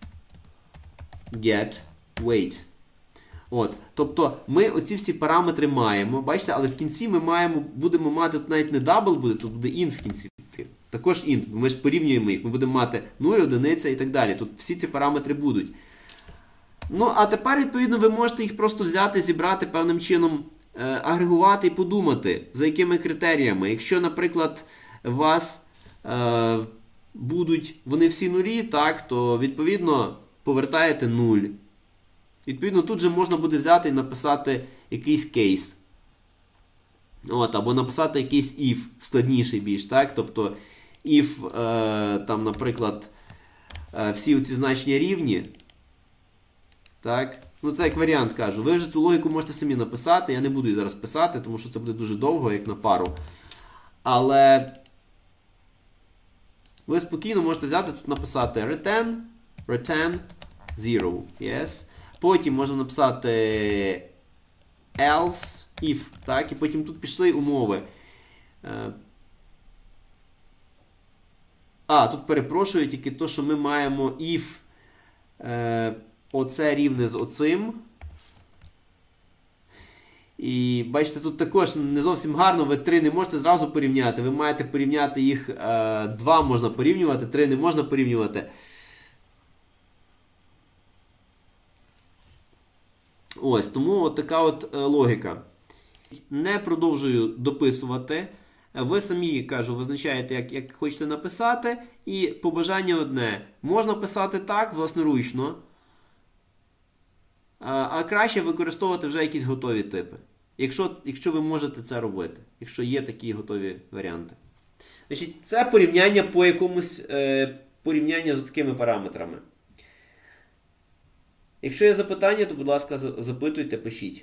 get weight. От, тобто ми оці всі параметри маємо, бачите, але в кінці ми маємо, будемо мати, тут навіть не double буде, тут буде int в кінці. Також int, ми ж порівнюємо їх, ми будемо мати нуль, одиниця і так далі. Тут всі ці параметри будуть. Ну, а тепер, відповідно, ви можете їх просто взяти, зібрати певним чином, агрегувати і подумати, за якими критеріями. Якщо, наприклад, у вас е, будуть вони всі нулі, так, то, відповідно, повертаєте нуль. Відповідно, тут же можна буде взяти і написати якийсь кейс. От, або написати якийсь if складніший більш, так? Тобто, if, е, там, наприклад, е, всі ці значення рівні. Так? Ну, це як варіант кажу. Ви вже ту логіку можете самі написати. Я не буду її зараз писати, тому що це буде дуже довго, як на пару. Але ви спокійно можете взяти тут написати return, return zero. Yes. Потім можна написати else, if. Так? І потім тут пішли умови. А, тут перепрошую тільки то, що ми маємо if е, оце рівне з оцим. І бачите, тут також не зовсім гарно, ви три не можете зразу порівняти. Ви маєте порівняти їх, е, два можна порівнювати, три не можна порівнювати. Ось, тому от така от е, логіка. Не продовжую дописувати. Ви самі, кажу, визначаєте, як, як хочете написати. І побажання одне. Можна писати так, власноручно. А, а краще використовувати вже якісь готові типи. Якщо, якщо ви можете це робити. Якщо є такі готові варіанти. Значить, це порівняння по якомусь е, порівняння з такими параметрами. Якщо є запитання, то, будь ласка, запитуйте, пишіть.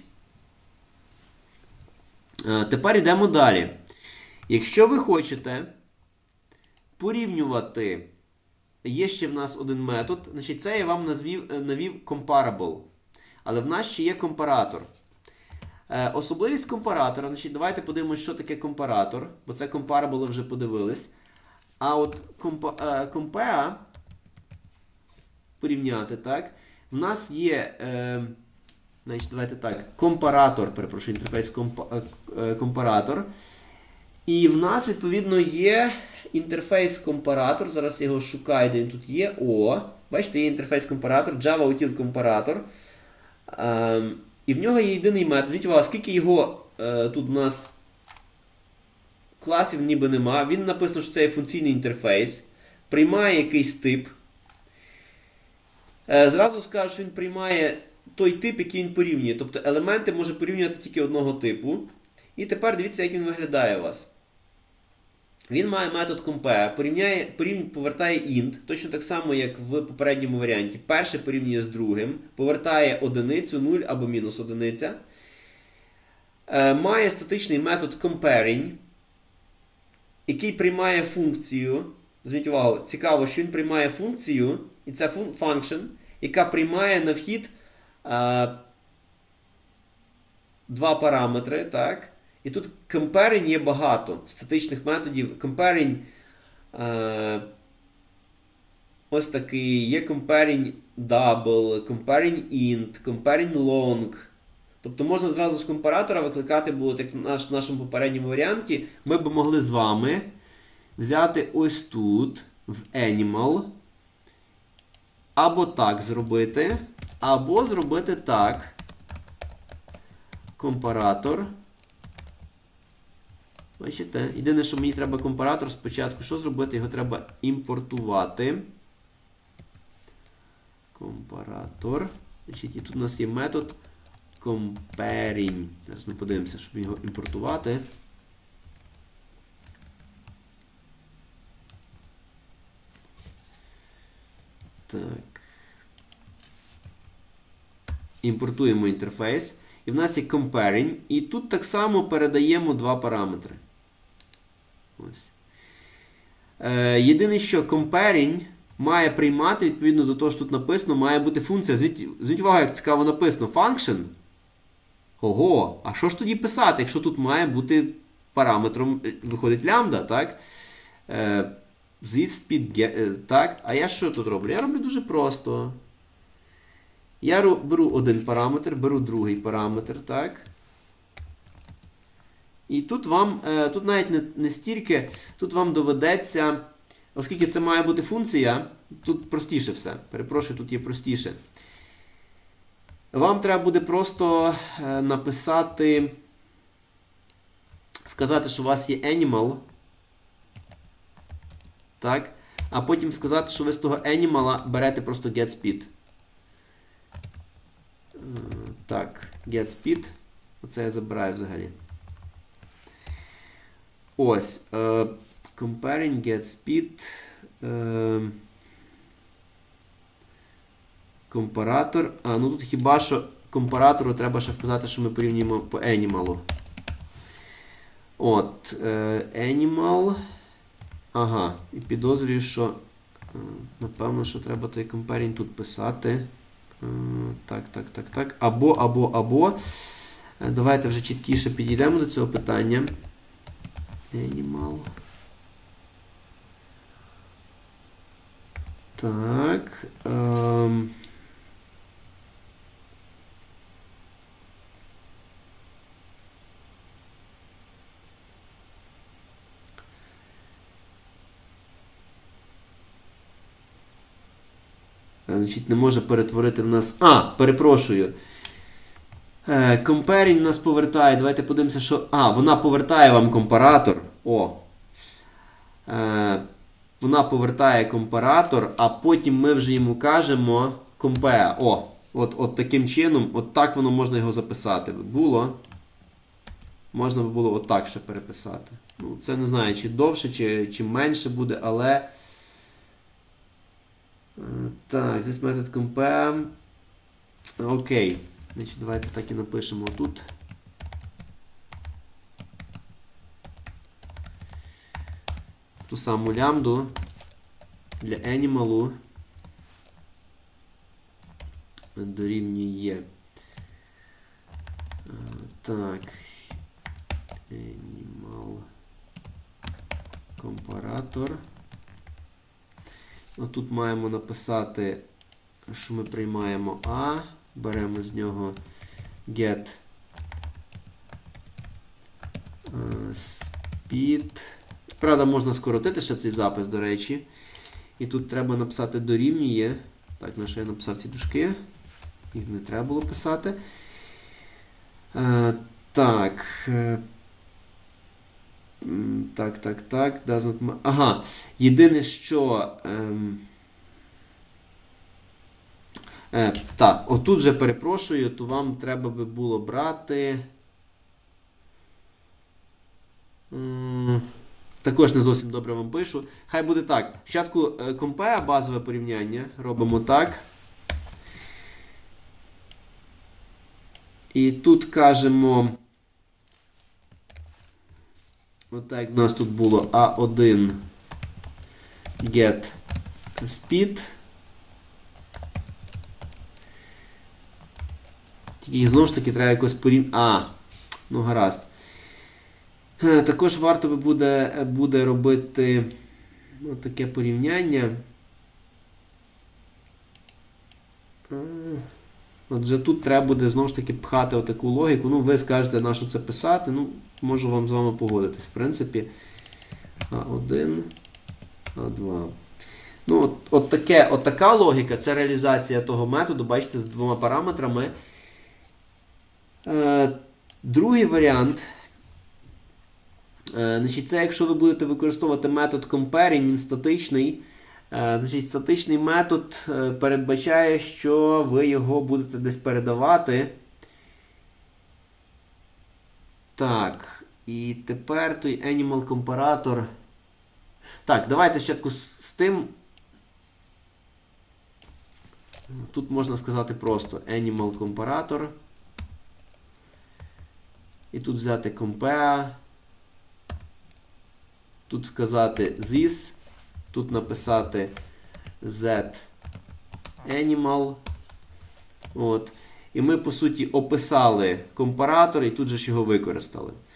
Е, тепер йдемо далі. Якщо ви хочете порівнювати, є ще в нас один метод, значить це я вам назвів, навів comparable. Але в нас ще є компаратор. Е, особливість компаратора, значить давайте подивимося, що таке компаратор, бо це comparable вже подивились. А от compare, порівняти, так, в нас є, е, значить давайте так, компаратор, перепрошую, інтерфейс компа, е, компаратор. І в нас, відповідно, є інтерфейс-компаратор. Зараз я його шукаю, де він тут є. О, бачите, є інтерфейс-компаратор, Java Util компаратор. Ем, і в нього є єдиний метод. Дивіться, увагу, скільки його е, тут у нас класів ніби нема. Він написано, що це є функційний інтерфейс. Приймає якийсь тип. Е, зразу скажу, що він приймає той тип, який він порівнює. Тобто елементи може порівнювати тільки одного типу. І тепер дивіться, як він виглядає у вас. Він має метод compare, порівняє, порівнює, повертає int, точно так само, як в попередньому варіанті. Перше порівнює з другим, повертає одиницю, нуль або мінус одиниця. Е, має статичний метод comparing, який приймає функцію. Зверніть увагу, цікаво, що він приймає функцію, і це function, яка приймає на вхід е, два параметри, так? І тут comparing є багато статичних методів. Comparing е, ось такий, є comparing double, comparing int, comparing long. Тобто можна одразу з компаратора викликати, було як в наш, нашому попередньому варіанті. Ми б могли з вами взяти ось тут, в animal, або так зробити, або зробити так. Компаратор. Бачите? Єдине, що мені треба компаратор спочатку. Що зробити? Його треба імпортувати. Компаратор. Значить, і тут у нас є метод comparing. Зараз ми подивимося, щоб його імпортувати. Так. Імпортуємо інтерфейс. І в нас є comparing. І тут так само передаємо два параметри. Ось. Е, єдине, що comparing має приймати, відповідно до того, що тут написано, має бути функція. Зверніть увагу, як цікаво написано. Function. Ого, а що ж тоді писати, якщо тут має бути параметром, виходить лямбда, так? Е, this speed, get, так? А я що тут роблю? Я роблю дуже просто. Я беру один параметр, беру другий параметр, так? І тут вам, тут навіть не, не стільки, тут вам доведеться, оскільки це має бути функція, тут простіше все. Перепрошую, тут є простіше. Вам треба буде просто написати, вказати, що у вас є animal, так? А потім сказати, що ви з того animal берете просто getSpeed. Так, getSpeed. Оце я забираю взагалі. ось. Uh, comparing get speed. Uh, компаратор. А, ну тут хіба що компаратору треба ще вказати, що ми порівнюємо по animal. От. Uh, animal. Ага. І підозрюю, що напевно, що треба той comparing тут писати. Так, так, так, так. Або, або, або. Давайте вже чіткіше підійдемо до цього питання. Animal. Так. Ем. Значить, не може перетворити в нас... А, перепрошую. Comparing нас повертає. Давайте подивимося, що... А, вона повертає вам компаратор. О. Е, вона повертає компаратор, а потім ми вже йому кажемо compare. О, от, от таким чином, от так воно можна його записати. Було. Можна би було от так ще переписати. Ну, це не знаю, чи довше, чи, чи менше буде, але... Так, this method compare. Окей. Значить, давайте так і напишемо тут. Ту саму лямбду для animal дорівнює. Так. Animal компаратор. Тут маємо написати, що ми приймаємо А, беремо з нього get speed. Правда, можна скоротити ще цей запис, до речі. І тут треба написати дорівнює. Так, на що я написав ці дужки? Їх не треба було писати. Так. Так, так, так. Doesn't... Ага. Єдине, що... Ем... Е, так, отут же перепрошую, то вам треба би було брати... Ем... Також не зовсім добре вам пишу. Хай буде так. Спочатку compare, базове порівняння. Робимо так. І тут кажемо... Отак в нас тут було а один get speed. Тільки знову ж таки треба якось порівняти. А, ну гаразд. Також варто буде, буде робити ну, таке порівняння. Отже, тут треба буде знову ж таки пхати отаку логіку. Ну, ви скажете, на що це писати. Ну, можу вам з вами погодитись. В принципі, а один, а два. Ну, от, от, таке, от така логіка, це реалізація того методу, бачите, з двома параметрами. Е, другий варіант. Е, значить, це якщо ви будете використовувати метод comparing, він статичний. Значить, статичний метод передбачає, що ви його будете десь передавати. Так, і тепер той animal компаратор. Так, давайте спочатку з тим. Тут можна сказати просто animal компаратор. І тут взяти compare. Тут вказати this. Тут написати z animal. От. І ми, по суті, описали компаратор і тут же ж його використали.